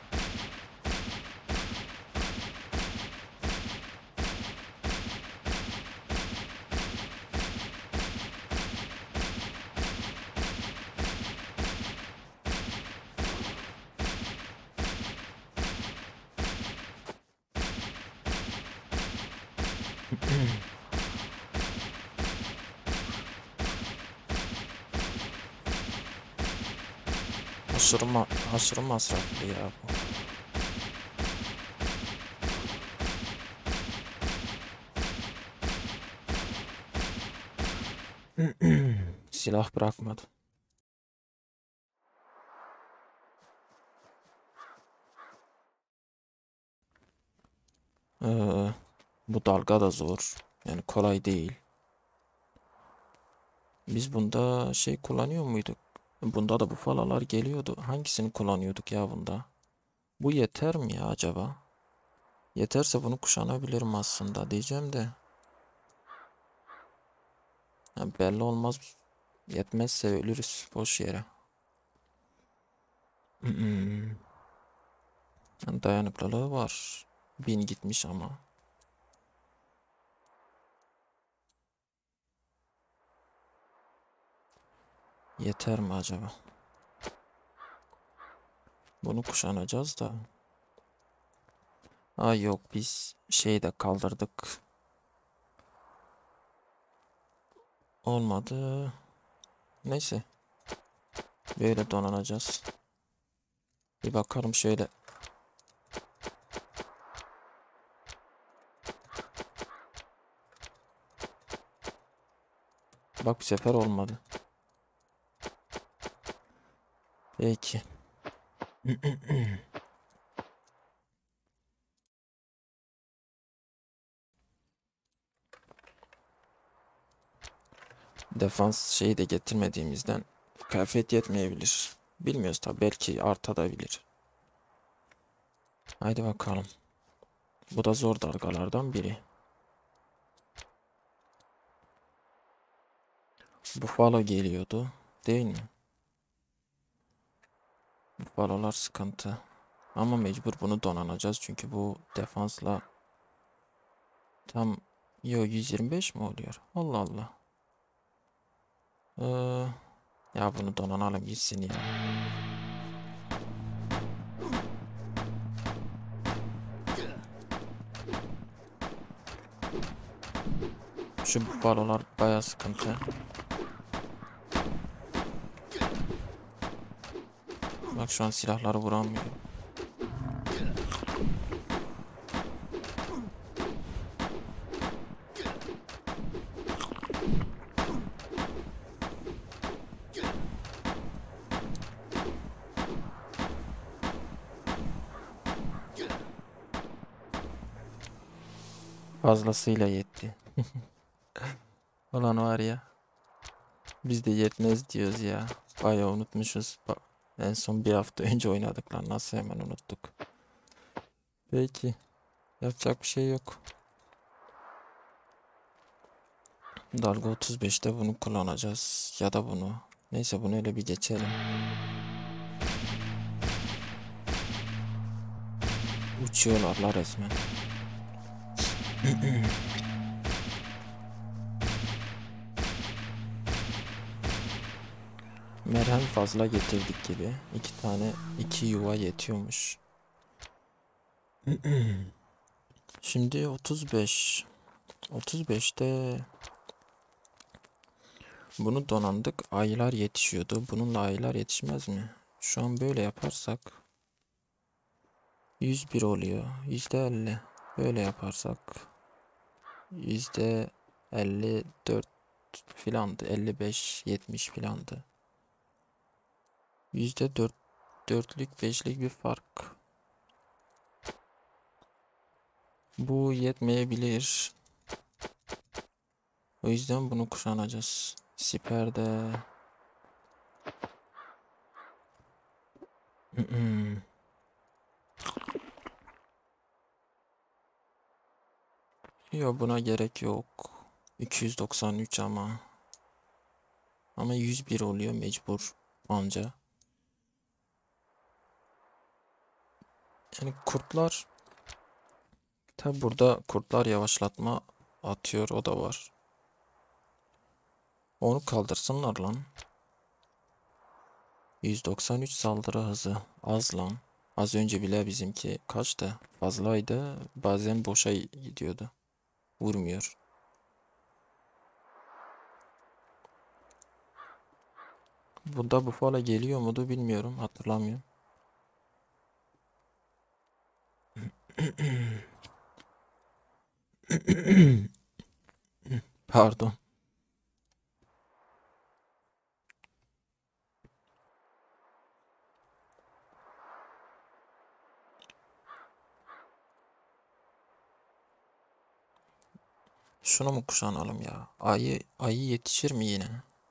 Speaker 1: Aşırı, ma aşırı masraflı ya bu. Silah bırakmadı. Ee, bu dalga da zor. Yani kolay değil. Biz bunda şey kullanıyor muyduk? Bunda da bu falalar geliyordu. Hangisini kullanıyorduk ya bunda? Bu yeter mi ya acaba? Yeterse bunu kuşanabilirim aslında diyeceğim de. Ya belli olmaz. Yetmezse ölürüz boş yere. Yani dayanıklılığı var. Bin gitmiş ama. Yeter mi acaba? Bunu kuşanacağız da. Aa yok, biz şeyi de kaldırdık. Olmadı. Neyse. Böyle donanacağız. Bir bakalım şöyle. Bak, bu sefer olmadı. Peki. Defans şeyi de getirmediğimizden kıyafet yetmeyebilir. Bilmiyoruz tabi, belki artabilir. Haydi bakalım. Bu da zor dalgalardan biri. Buffalo geliyordu, değil mi? Buffalo'lar sıkıntı. Ama mecbur bunu donanacağız çünkü bu defansla tam, yo yüz yirmi beş mi oluyor? Allah Allah. Ee, ya bunu donanalım gitsin ya. Şu balolar bayağı sıkıntı. Bak şu an silahları vuramıyorum. Fazlasıyla yetti. Ulan var ya. Biz de yetmez diyoruz ya. Bayağı unutmuşuz. Bak, en son bir hafta önce oynadık lan. Nasıl hemen unuttuk. Peki. Yapacak bir şey yok. Dalga otuz beşte bunu kullanacağız. Ya da bunu. Neyse, bunu öyle bir geçelim. Uçuyorlar la resmen. Merhem fazla getirdik gibi. İki tane, iki yuva yetiyormuş. Şimdi otuz beş. otuz beşte bunu donandık. Aylar yetişiyordu. Bununla aylar yetişmez mi? Şu an böyle yaparsak yüz bir oluyor. yüzde elli. Böyle yaparsak yüzde elli dört filandı. elli beş yetmiş filandı. Yüzde dört, dörtlük beşlik bir fark. Bu yetmeyebilir. O yüzden bunu kuşanacağız. Siper'de. Yok, buna gerek yok. iki yüz doksan üç ama. Ama yüz bir oluyor mecbur anca. Yani kurtlar. Tabi burada kurtlar yavaşlatma atıyor, o da var. Onu kaldırsınlar lan. yüz doksan üç saldırı hızı az lan. Az önce bile bizimki kaçtı? Fazlaydı. Bazen boşa gidiyordu. Vurmuyor. Bunda Buffalo geliyor muydu bilmiyorum. Hatırlamıyorum. Pardon. Şunu mu kuşanalım ya? Ayı, ayı yetişir mi yine?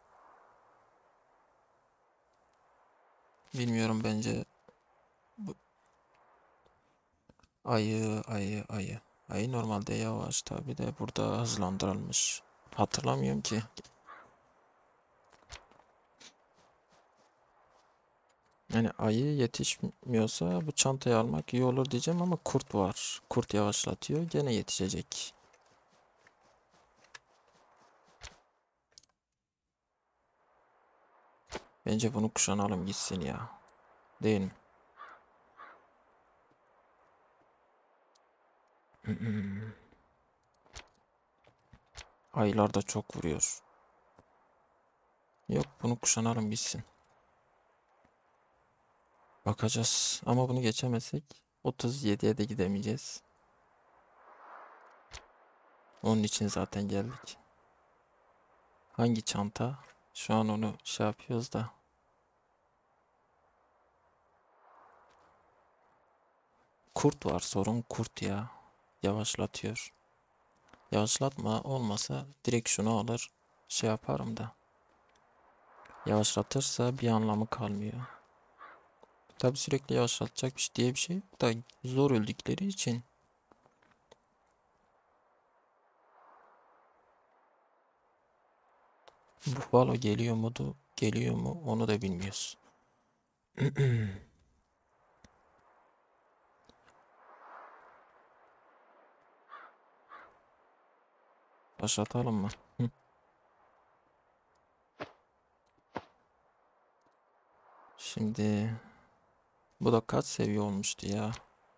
Speaker 1: Bilmiyorum, bence bu ayı ayı ayı. Ayı normalde yavaş, tabi de burada hızlandırılmış. Hatırlamıyorum ki. Yani ayı yetişmiyorsa bu çantayı almak iyi olur diyeceğim ama kurt var. Kurt yavaşlatıyor. Gene yetişecek. Bence bunu kuşanalım gitsin ya. Değil mi? Ayılar da çok vuruyor. Yok, bunu kuşanalım gitsin. Bakacağız. Ama bunu geçemezsek otuz yediye de gidemeyeceğiz. Onun için zaten geldik. Hangi çanta? Şu an onu şey yapıyoruz da. Kurt var, sorun kurt ya. Yavaşlatıyor. Yavaşlatma olmasa direkt şunu alır şey yaparım da. Yavaşlatırsa bir anlamı kalmıyor. Tabi sürekli yavaşlatacak bir şey diye bir şey yok da zor öldükleri için. Buffalo geliyor mudu? Geliyor mu? Onu da bilmiyoruz. Başlatalım mı? Hı. Şimdi bu da kaç seviye olmuştu ya?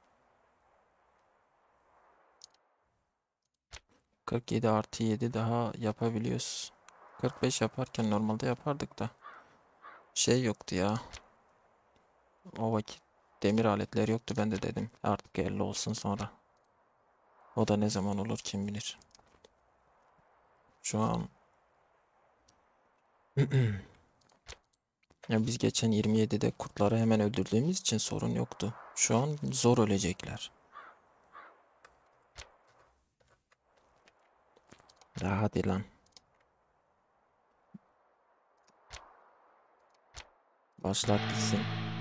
Speaker 1: kırk yedi artı yedi daha yapabiliyoruz. kırk beş yaparken normalde yapardık da. Şey yoktu ya. O vakit demir aletleri yoktu, ben de dedim artık elli olsun sonra. O da ne zaman olur kim bilir. Şu an ya biz geçen yirmi yedide kurtları hemen öldürdüğümüz için sorun yoktu. Şu an zor ölecekler. Ya hadi lan. Başlat gitsin.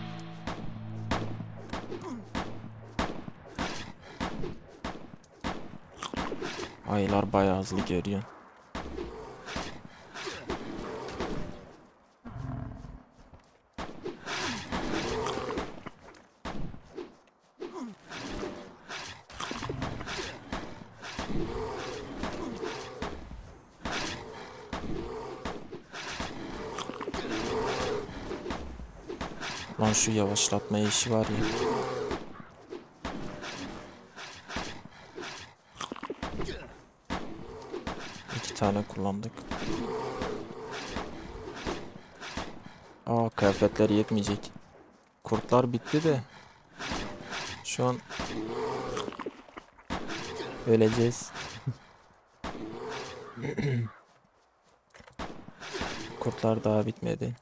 Speaker 1: Aylar bayağı hızlı görüyor. Lan şu yavaşlatma işi var ya. İki tane kullandık. Aa, kıyafetler yetmeyecek. Kurtlar bitti de. Şu an öleceğiz. Kurtlar daha bitmedi.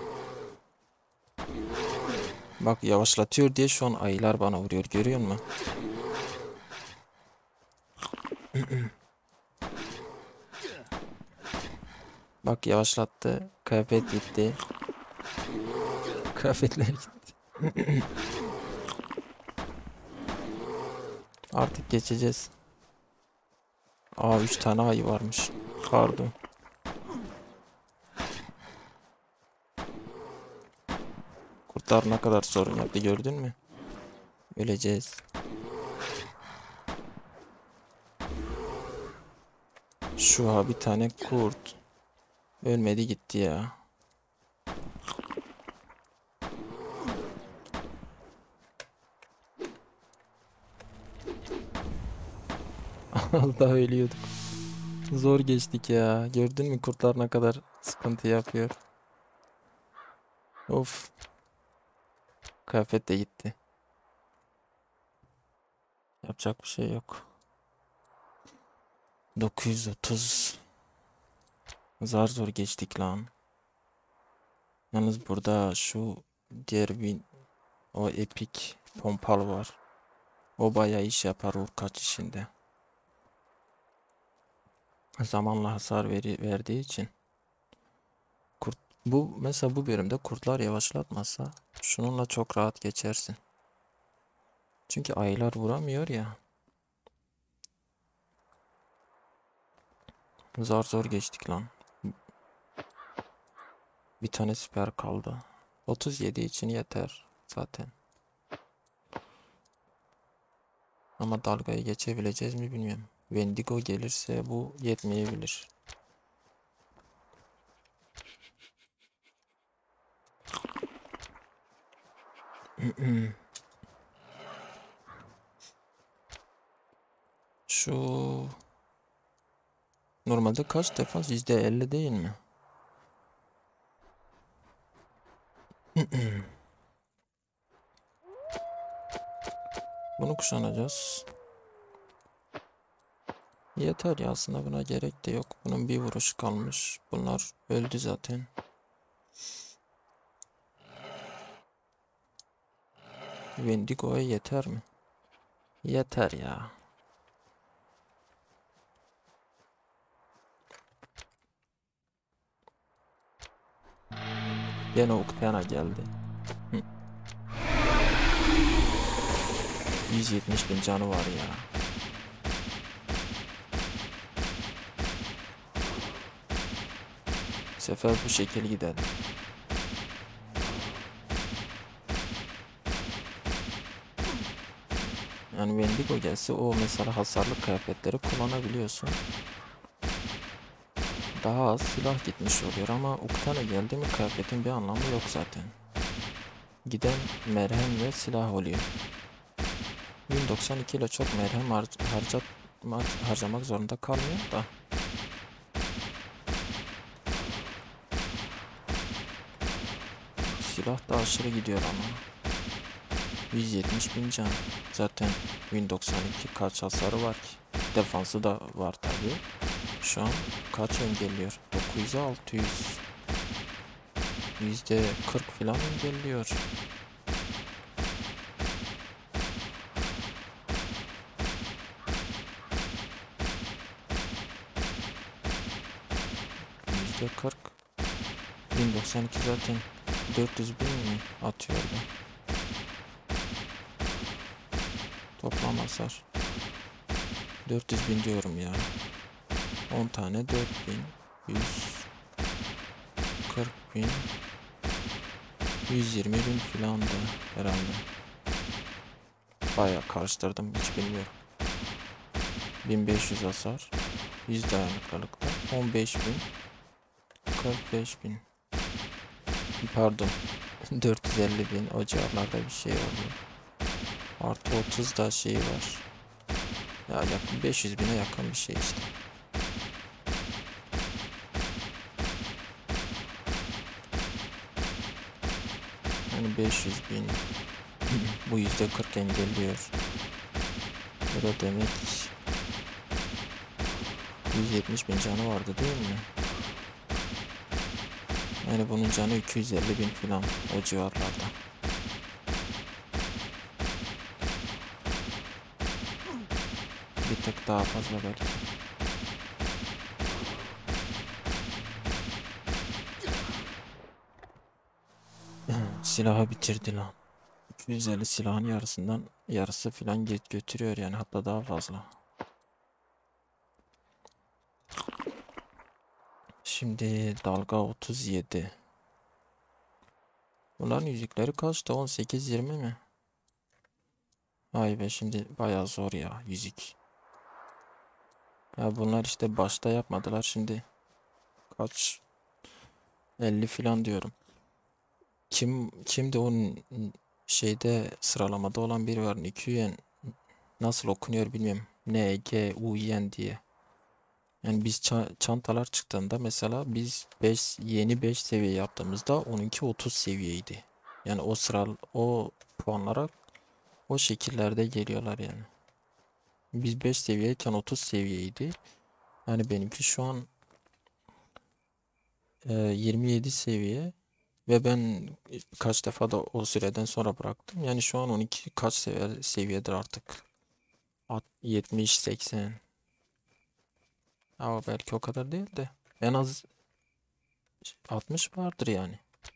Speaker 1: Bak yavaşlatıyor diye şu an ayılar bana vuruyor, görüyor musun? Bak yavaşlattı. Kıyafet gitti. Kıyafetler gitti. Artık geçeceğiz. Aa, üç tane ayı varmış. Pardon. Kurtlar ne kadar sorun yaptı, gördün mü? Öleceğiz. Şu ha bir tane kurt. Ölmedi gitti ya. Az daha ölüyorduk. Zor geçtik ya. Gördün mü kurtlar ne kadar sıkıntı yapıyor. Of. Kıyafet de gitti. Yapacak bir şey yok. dokuz yüz otuz. Zar zor geçtik lan. Yalnız burada şu diğer bir o epik pompalı var. O bayağı iş yapar vurkaç işinde. Zamanla hasar veri, verdiği için. Kurt, bu mesela bu bölümde kurtlar yavaşlatmasa şununla çok rahat geçersin. Çünkü ayılar vuramıyor ya. Zar zor geçtik lan. Bir tane süper kaldı. otuz yedi için yeter zaten. Ama dalgayı geçebileceğiz mi bilmiyorum. Wendigo gelirse bu yetmeyebilir. Şu normalde kaç defans? yüzde elli değil mi? Bunu kuşanacağız. Yeter ya, aslında buna gerek de yok. Bunun bir vuruşu kalmış. Bunlar öldü zaten. Wendigo'ya yeter mi? Yeter ya. Gene Uktena geldi. Hı. yüz yetmiş bin canı var ya. Bu sefer bu şekil gidelim. Yani Wendigo gelse o mesela hasarlı kıyafetleri kullanabiliyorsun. Daha az silah gitmiş oluyor ama Uktana geldi mi kıyafetin bir anlamı yok zaten. Giden merhem ve silah oluyor. bin doksan iki ile çok merhem har harcatmak, harcamak zorunda kalmıyor da. Silah da aşırı gidiyor ama. yüz yetmiş bin can. Zaten bin doksan iki kaç hasarı var ki? Defansı da var tabi. Şu an kaç engelliyor? dokuz yüz altı yüz. yüzde kırk falan engelliyor. yüzde kırk. bin doksan iki zaten dört yüz bin mi atıyordu? Toplam hasar. dört yüz bin diyorum ya. on tane dört bin. yüz kırk bin. yüz yirmi bin filan da herhalde. Bayağı karıştırdım, hiç bilmiyorum. bin beş yüz hasar. yüz dayanıklılıkta. on beş bin. kırk beş bin. Pardon. dört yüz elli bin, o civarlarda bir şey oluyor. Artı otuz da şey var. Ya yakın beş yüz bine yakın bir şey işte. Yani beş yüz bin. Bu yüzde kırk engelliyor. Bu da demek yüz yetmiş bin canı vardı değil mi? Yani bunun canı iki yüz elli bin falan, o civarlarda. Bir tık daha fazla belki. Silahı bitirdi lan. iki yüz elli silahın yarısından yarısı falan götürüyor yani, hatta daha fazla. Şimdi dalga otuz yedi. Bunların yüzükleri kaçtı? on sekiz yirmi mi? Ay be, şimdi bayağı zor ya yüzük. Ya bunlar işte başta yapmadılar, şimdi kaç? elli falan diyorum. Kim kimdi onun şeyde sıralamada olan biri var. Niküyen nasıl okunuyor bilmiyorum. N G U Y N diye. Yani biz ça- çantalar çıktığında mesela biz beş yeni beş seviye yaptığımızda onunki otuz seviyeydi. Yani o sıra o puanlara o şekillerde geliyorlar yani. Biz beş seviyeyken otuz seviyeydi. Yani benimki şu an e, yirmi yedi seviye ve ben kaç defa da o süreden sonra bıraktım. Yani şu an on iki kaç seviye, seviyedir artık. At- yetmiş seksen. Ama belki o kadar değil de en az altmış vardır yani.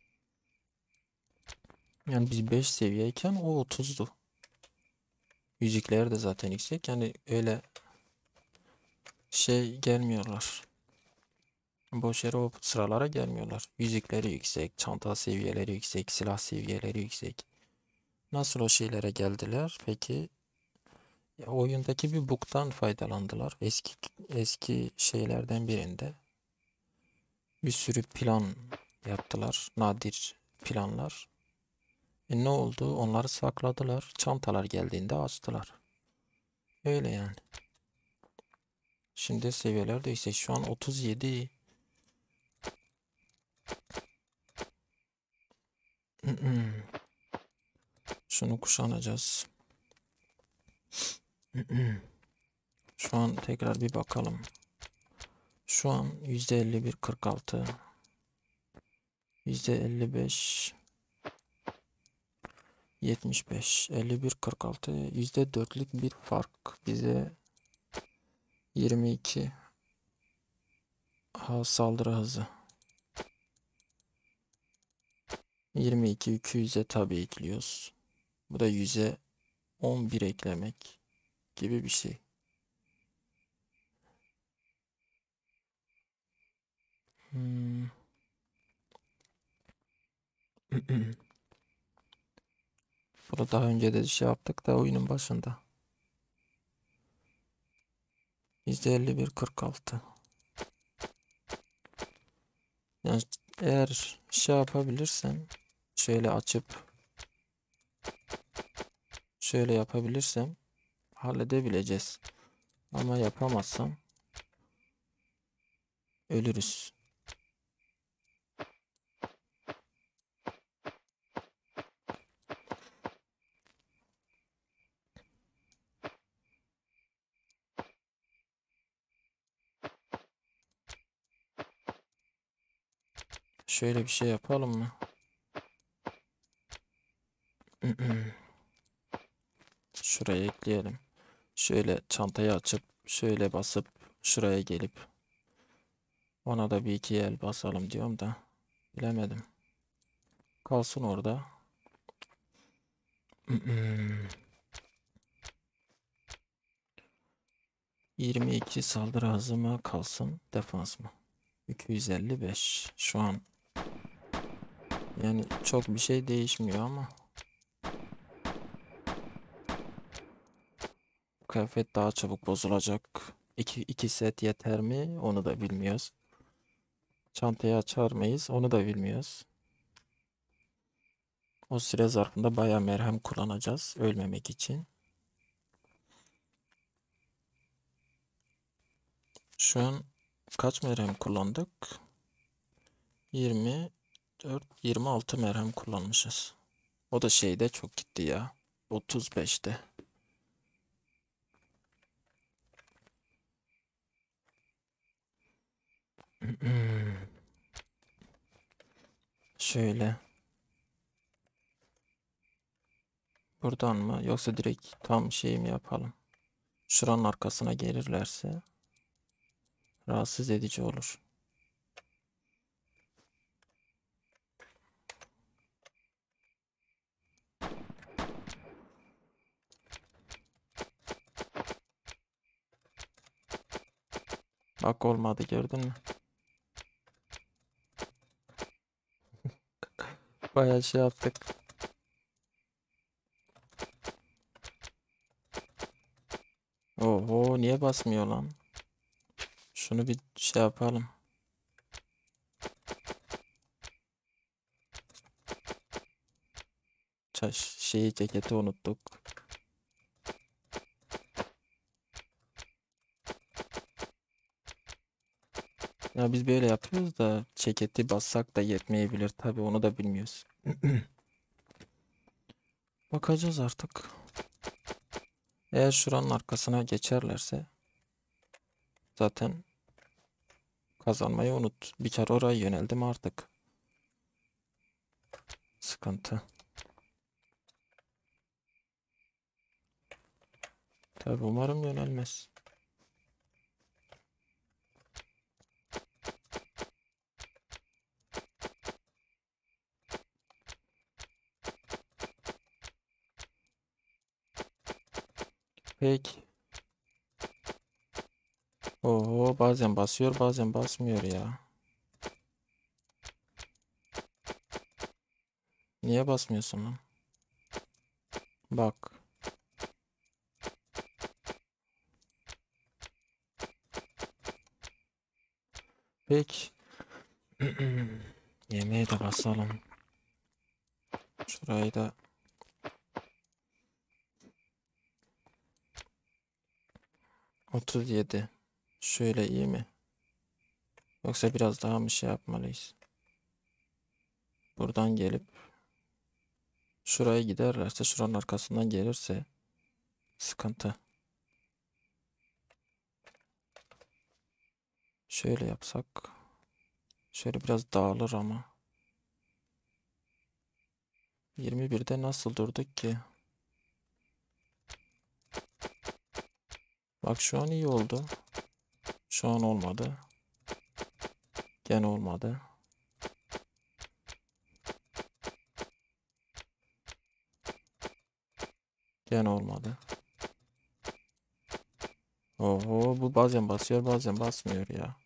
Speaker 1: Yani biz beş seviyeyken o otuzdu. Yüzükler de zaten yüksek. Yani öyle şey gelmiyorlar. Boş yere o sıralara gelmiyorlar. Yüzükleri yüksek, çanta seviyeleri yüksek, silah seviyeleri yüksek. Nasıl o şeylere geldiler? Peki ya oyundaki bir bug'dan faydalandılar. Eski eski şeylerden birinde bir sürü plan yaptılar. Nadir planlar. E ne oldu? Onları sakladılar. Çantalar geldiğinde açtılar. Öyle yani. Şimdi seviyeler de ise şu an otuz yedi. Şunu kuşanacağız. Şu an tekrar bir bakalım. Şu an yüzde elli bir kırk altı, yüzde elli beş yetmiş beş, elli bir kırk altı, yüzde dörtlük bir fark bize yirmi iki ha, saldırı hızı. yirmi iki iki yüze tabi ekliyoruz. Bu da yüze on bir eklemek gibi bir şey. Hmm. Bunu daha önce de şey yaptık da oyunun başında. yüzde elli bir kırk altı. Yani eğer şey yapabilirsem, şöyle açıp şöyle yapabilirsem halledebileceğiz. Ama yapamazsam ölürüz. Şöyle bir şey yapalım mı? Şuraya ekleyelim. Şöyle çantayı açıp şöyle basıp şuraya gelip ona da bir iki el basalım diyorum da bilemedim. Kalsın orada. yirmi iki saldırı hızı mı kalsın, defans mı? iki yüz elli beş şu an. Yani çok bir şey değişmiyor ama kıyafet daha çabuk bozulacak. İki, iki set yeter mi? Onu da bilmiyoruz. Çantayı açar mıyız? Onu da bilmiyoruz. O süre zarfında bayağı merhem kullanacağız ölmemek için. Şu an kaç merhem kullandık? yirmi dört yirmi altı merhem kullanmışız. O da şeyde çok gitti ya. otuz beşte. Şöyle. Buradan mı? Yoksa direkt tam şey mi yapalım? Şuranın arkasına gelirlerse rahatsız edici olur. Bak olmadı, gördün mü? Bayağı şey yaptık. Oho, niye basmıyor lan? Şunu bir şey yapalım. Çaş, şeyi ceketi unuttuk. Ya biz böyle yapıyoruz da ceketi bassak da yetmeyebilir tabii, onu da bilmiyoruz. Bakacağız artık. Eğer şuranın arkasına geçerlerse zaten kazanmayı unut. Bir kere oraya yöneldim artık. Sıkıntı. Tabii umarım yönelmez. Peki. Oo, bazen basıyor bazen basmıyor ya. Niye basmıyorsun lan? Bak. Peki. Yemeği de basalım. Şurayı da otuz yedi. Şöyle iyi mi? Yoksa biraz daha mı şey yapmalıyız? Buradan gelip şuraya giderlerse, şuranın arkasından gelirse sıkıntı. Şöyle yapsak. Şöyle biraz dağılır ama. yirmi birde nasıl durduk ki? Bak şu an iyi oldu. Şu an olmadı. Gene olmadı. Gene olmadı. Oho, bu bazen basıyor bazen basmıyor ya.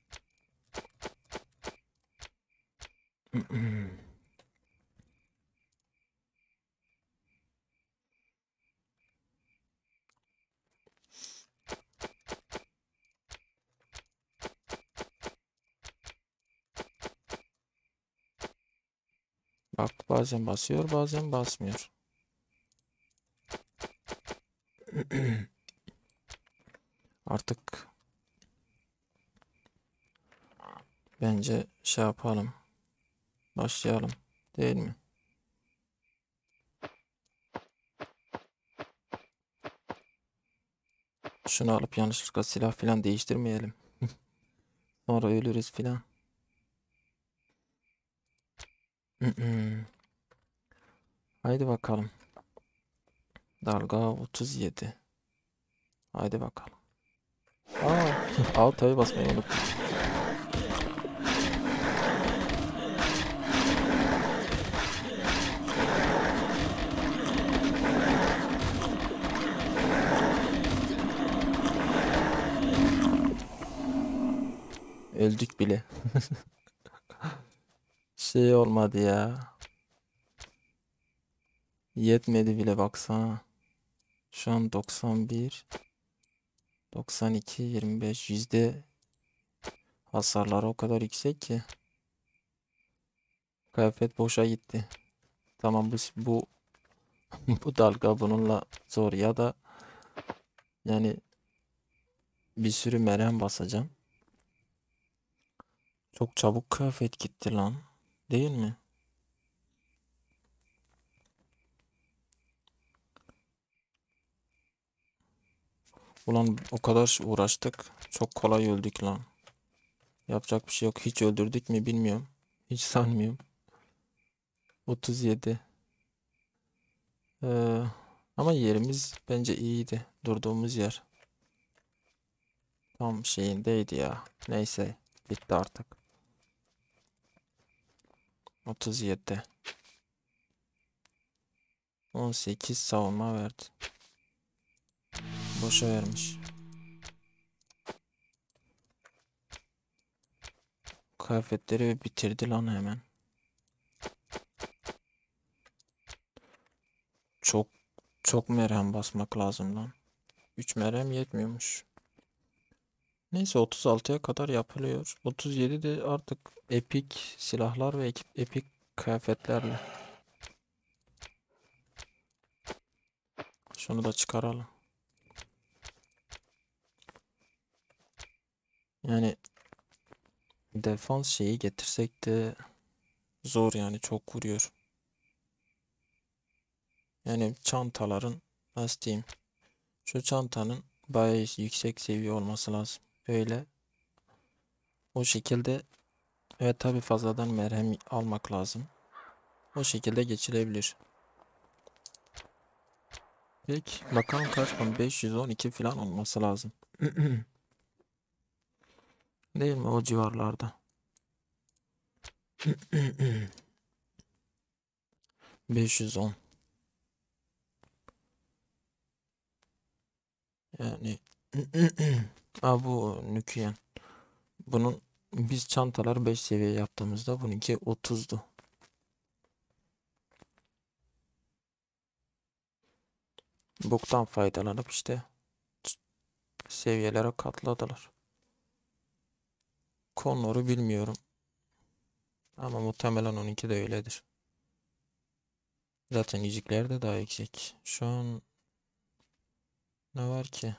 Speaker 1: Bak bazen basıyor bazen basmıyor. Artık bence şey yapalım. Başlayalım. Değil mi? Şunu alıp yanlışlıkla silah filan değiştirmeyelim. Sonra ölürüz filan. Haydi bakalım. Dalga otuz yedi. Haydi bakalım. Aa, altayı basmayı unuttum. Öldük bile. Şey olmadı ya. Yetmedi bile baksana. Şu an doksan bir, doksan iki, yirmi beş yüzde hasarları o kadar yüksek ki. Kıyafet boşa gitti. Tamam bu bu bu dalga bununla zor ya da yani bir sürü merhem basacağım. Çok çabuk kıyafet gitti lan. Değil mi? Ulan o kadar uğraştık. Çok kolay öldük lan. Yapacak bir şey yok. Hiç öldürdük mü bilmiyorum. Hiç sanmıyorum. otuz yedi. Ee, ama yerimiz bence iyiydi. Durduğumuz yer. Tam şeyindeydi ya. Neyse. Bitti artık. otuz yedi. on sekiz savunma verdi. Boşa vermiş. Kıyafetleri bitirdi lan hemen. Çok çok merhem basmak lazım lan. üç merhem yetmiyormuş. Neyse otuz altıya kadar yapılıyor. otuz yedi de artık epik silahlar ve ekip epik kıyafetlerle. Şunu da çıkaralım. Yani defans şeyi getirsek de zor yani çok vuruyor. Yani çantaların nasıl diyeyim? Şu çantanın bayağı yüksek seviye olması lazım. Böyle o şekilde ve tabi fazladan merhem almak lazım. O şekilde geçilebilir. Peki bakalım kaç puan? beş yüz on iki falan olması lazım. Değil mi o civarlarda? beş yüz on. Yani Aa, bu Nüküyen. Bunun biz çantalar beş seviye yaptığımızda bununki otuzdu. Bug'dan faydalanıp işte seviyelere katladılar. Connor'u bilmiyorum ama muhtemelen onunki de öyledir. Zaten yüzükler de daha yüksek. Şu an ne var ki?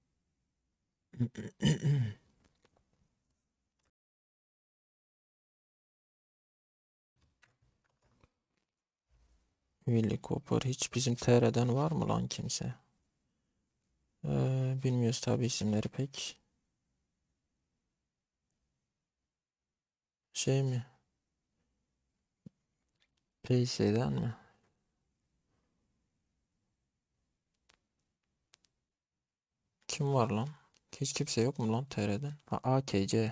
Speaker 1: Willy Cooper hiç bizim T R'den var mı lan kimse? Ee, bilmiyoruz tabi isimleri pek. Şey mi? P S'den mi? Kim var lan? Hiç kimse yok mu lan T R'den? Ha, A K C.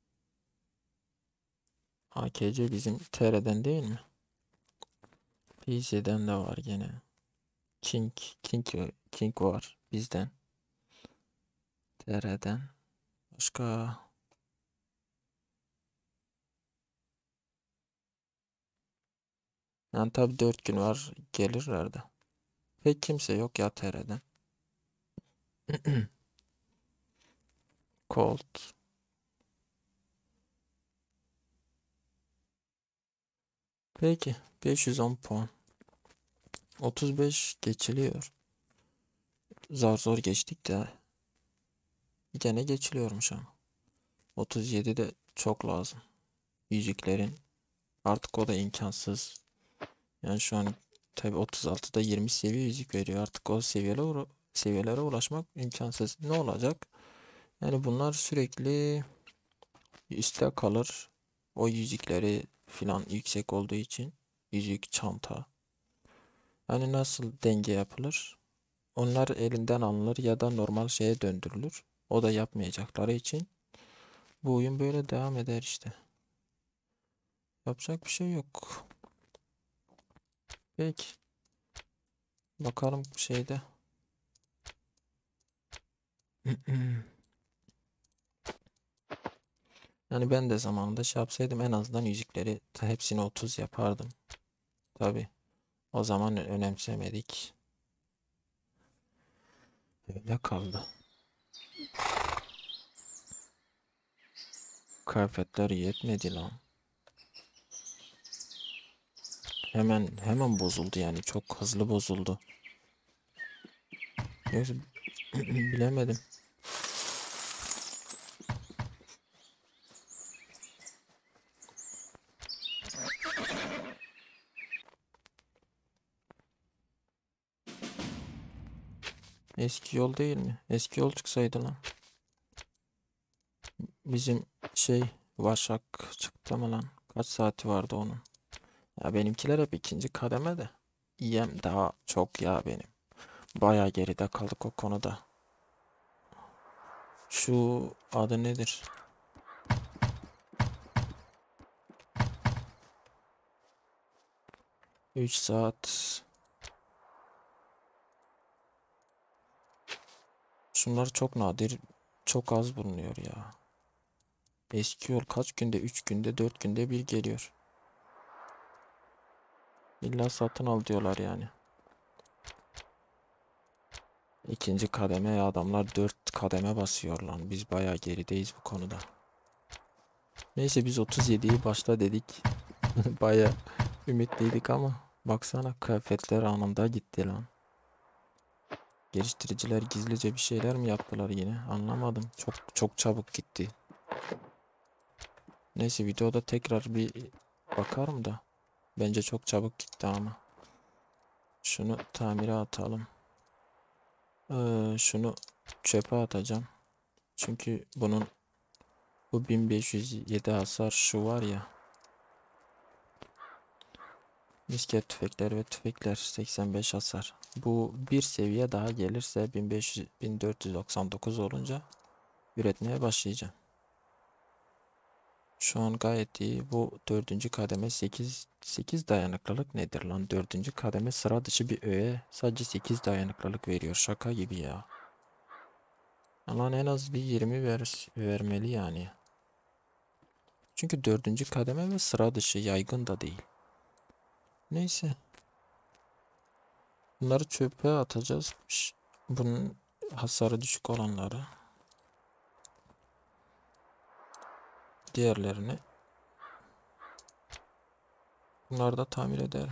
Speaker 1: A K C bizim T R'den değil mi? P C'den de var gene. King, King, King var bizden. T R'den. Başka yani tabi dört gün var gelirler de. Pek kimse yok ya T R'den. Colt. Peki beş yüz on puan. otuz beş geçiliyor. Zar zor geçtik de gene geçiliyormuş ama. otuz yedi de çok lazım. Yüzüklerin artık o da imkansız. Yani şu an tabi otuz altıda yirmi seviye yüzük veriyor. Artık o seviyelere, seviyelere ulaşmak imkansız. Ne olacak? Yani bunlar sürekli üstte kalır. O yüzükleri filan yüksek olduğu için yüzük, çanta. Hani nasıl denge yapılır? Onlar elinden alınır ya da normal şeye döndürülür. O da yapmayacakları için bu oyun böyle devam eder işte. Yapacak bir şey yok. Peki. Bakalım şeyde. Yani ben de zamanında şey yapsaydım en azından yüzükleri ta hepsini otuz yapardım. Tabi o zaman önemsemedik. Öyle kaldı. Kıyafetler yetmedi lan. Hemen hemen bozuldu yani çok hızlı bozuldu. Yoksa bilemedim. Eski yol değil mi? Eski yol çıksaydı lan. Bizim şey Vaşak çıktı mı lan? Kaç saati vardı onun? Ya benimkiler hep ikinci kademe de. İyem daha çok ya benim. Baya geride kaldık o konuda. Şu adı nedir? üç saat. Şunlar çok nadir. Çok az bulunuyor ya. Eski yol kaç günde? üç günde, dört günde bir geliyor. İlla satın al diyorlar yani. İkinci kademe ya adamlar dört kademe basıyor lan. Biz bayağı gerideyiz bu konuda. Neyse biz otuz yediyi başta dedik. Bayağı ümitliydik ama baksana kıyafetler anında gitti lan. Geliştiriciler gizlice bir şeyler mi yaptılar yine? Anlamadım. Çok çok çabuk gitti. Neyse videoda tekrar bir bakarım da. Bence çok çabuk gitti ama. Şunu tamire atalım. Ee, şunu çöpe atacağım. Çünkü bunun bu bin beş yüz yedi hasar şu var ya. Misket tüfekler ve tüfekler seksen beş hasar. Bu bir seviye daha gelirse bin beş yüz bin dört yüz doksan dokuz olunca üretmeye başlayacağım. Şu an gayet iyi. Bu dördüncü kademe sekiz sekiz dayanıklılık nedir lan? Dördüncü kademe sıra dışı bir öğe sadece sekiz dayanıklılık veriyor. Şaka gibi ya. Lan en az bir yirmi ver, vermeli yani. Çünkü dördüncü kademe ve sıra dışı yaygın da değil. Neyse. Bunları çöpe atacağız. Ş- Bunun hasarı düşük olanları. Diğerlerini. Bunları da tamir ederim.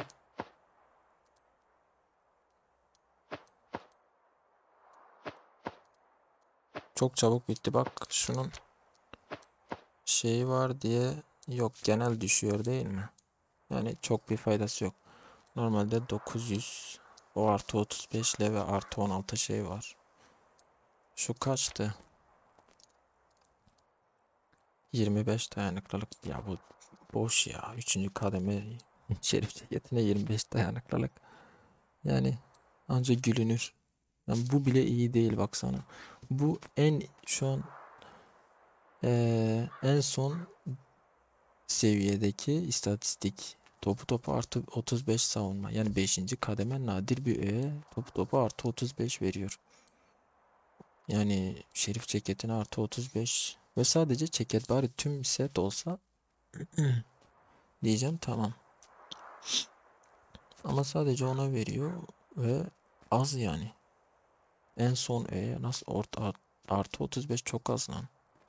Speaker 1: Çok çabuk bitti. Bak şunun şeyi var diye yok, genel düşüyor değil mi? Yani çok bir faydası yok. Normalde dokuz yüz, o artı otuz beş ile ve artı on altı şey var. Şu kaçtı? yirmi beş dayanıklılık. Ya bu boş ya. Üçüncü kademe şerif ceketine yirmi beş dayanıklılık. Yani ancak gülünür. Yani bu bile iyi değil baksana. Bu en şu an eee, en son seviyedeki istatistik. Topu topu artı otuz beş savunma. Yani beşinci kademe nadir bir öğe topu topu artı otuz beş veriyor. Yani şerif ceketine artı otuz beş ve sadece ceket, bari tüm set olsa diyeceğim tamam. Ama sadece ona veriyor ve az yani. En son öğe nasıl orta artı otuz beş çok az lan.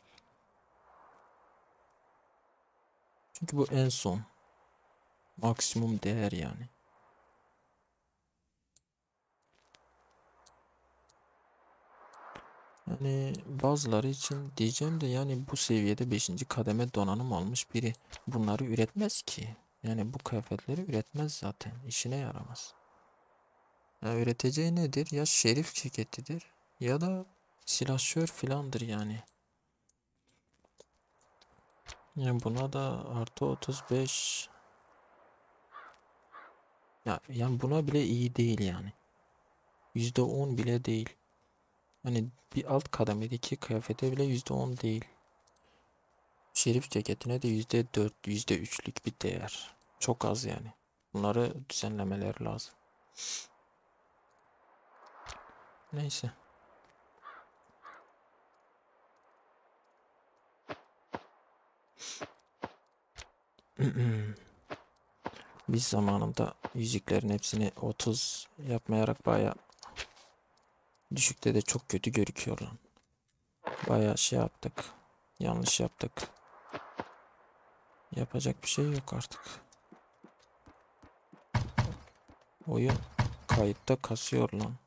Speaker 1: Çünkü bu en son maksimum değer yani. Yani bazıları için diyeceğim de, yani bu seviyede beşinci kademe donanım almış biri bunları üretmez ki. Yani bu kıyafetleri üretmez zaten. İşine yaramaz. Ya üreteceği nedir? Ya şerif ceketidir ya da silahşör filandır yani. Yani buna da artı otuz beş, ya yani buna bile iyi değil yani. yüzde on bile değil. Hani bir alt kademedeki kıyafete bile yüzde on değil. Şerif ceketine de yüzde dört, yüzde üçlük bir değer. Çok az yani. Bunları düzenlemeleri lazım. Neyse. Biz zamanında yüzüklerin hepsini otuz yapmayarak baya düşükte de çok kötü gözüküyor lan. Baya şey yaptık. Yanlış yaptık. Yapacak bir şey yok artık. Oyun kayıtta kasıyor lan.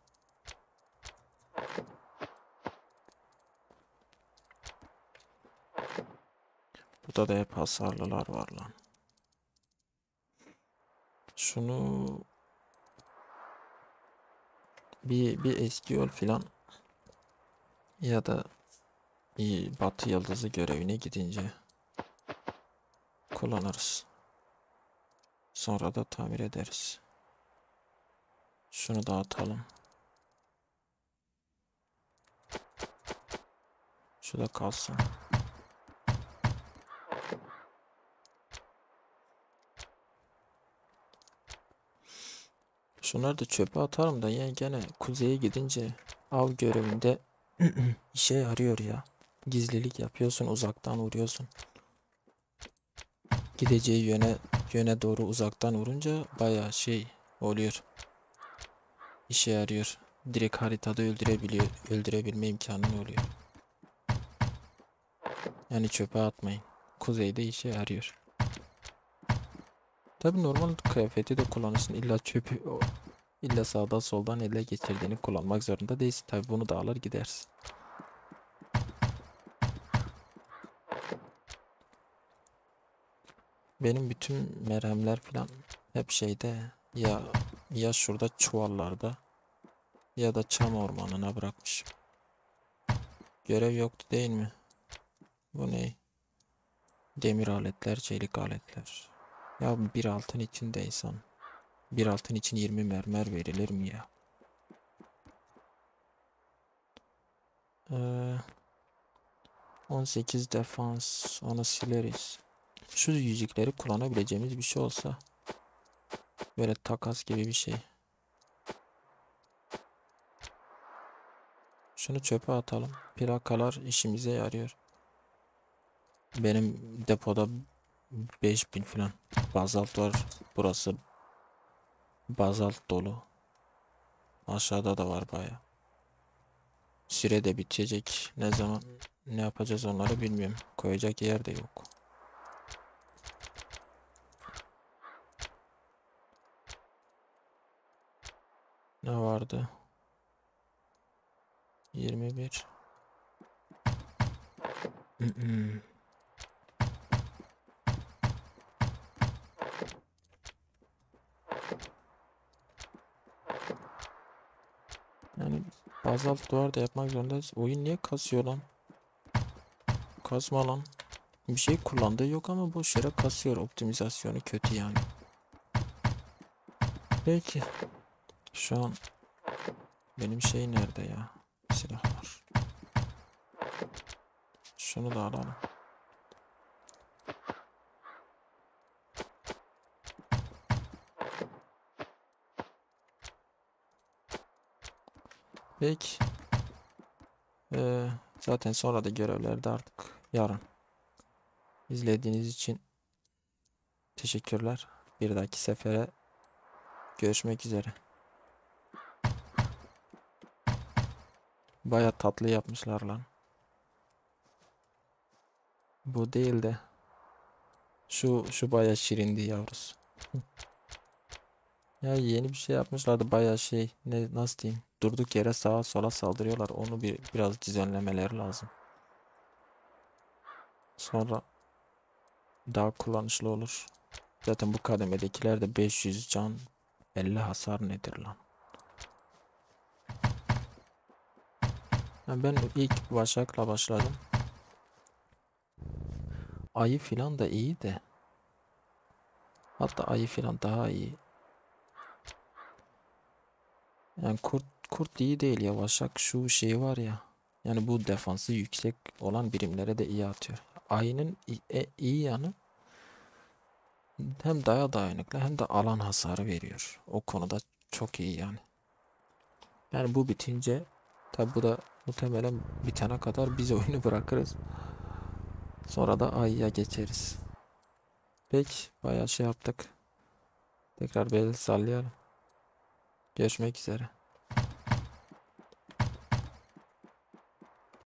Speaker 1: Burada da hep hasarlılar var lan. Şunu bir, bir eski yol filan ya da bir Batı Yıldızı görevine gidince kullanırız. Sonra da tamir ederiz. Şunu dağıtalım. Şu da kalsın. Şunları da çöpe atarım da, yani gene kuzeye gidince av görevinde işe yarıyor ya. Gizlilik yapıyorsun, uzaktan vuruyorsun. Gideceği yöne yöne doğru uzaktan vurunca baya şey oluyor. İşe yarıyor. Direkt haritada öldürebiliyor, öldürebilme imkanı oluyor. Yani çöpe atmayın. Kuzeyde işe yarıyor. Tabi normal kıyafeti de kullanırsın. İlla çöpü o- illa sağdan soldan ele geçirdiğini kullanmak zorunda değilsin. Tabi bunu da alır gidersin. Benim bütün merhemler falan hep şeyde, ya ya şurada çuvallarda ya da çam ormanına bırakmışım. Görev yoktu değil mi? Bu ne? Demir aletler, çelik aletler. Ya bir altın için insan. Bir altın için yirmi mermer verilir mi ya? Ee, on sekiz defans, onu sileriz. Şu yüzükleri kullanabileceğimiz bir şey olsa, böyle takas gibi bir şey. Şunu çöpe atalım. Plakalar işimize yarıyor. Benim depoda beş bin falan bazalt var. Burası bazalt dolu. Aşağıda da var baya. Süre de bitecek. Ne zaman ne yapacağız onları bilmiyorum. Koyacak yer de yok. Ne vardı? yirmi bir. Yani bazalt duvar da yapmak zorundayız. Oyun niye kasıyor lan? Kasma lan. Bir şey kullandığı yok ama boş yere kasıyor. Optimizasyonu kötü yani. Peki. Şu an benim şey nerede ya? Silahlar. Şunu da alalım. Peki. Ee, zaten sonra da görevlerde artık yarın. İzlediğiniz için teşekkürler. Bir dahaki sefere görüşmek üzere. Baya tatlı yapmışlar lan. Bu değil de şu şu baya şirindi yavrusu. Ya yeni bir şey yapmışlardı baya şey ne nasıl diyeyim, durduk yere sağa sola saldırıyorlar, onu bir biraz düzenlemeleri lazım. Sonra daha kullanışlı olur. Zaten bu kademedekiler de beş yüz can elli hasar nedir lan? Ya ben ilk Başak'la başladım. Ayı filan da iyi de. Hatta ayı filan daha iyi. Yani kurt kurt iyi değil ya. Başak şu şey var ya. Yani bu defansı yüksek olan birimlere de iyi atıyor. Ayının i- e, iyi yanı hem daya dayanıklı hem de alan hasarı veriyor. O konuda çok iyi yani. Yani bu bitince tabi bu da muhtemelen bitene kadar biz oyunu bırakırız. Sonra da ayıya geçeriz. Peki bayağı şey yaptık. Tekrar bir el sallayalım. Görüşmek üzere.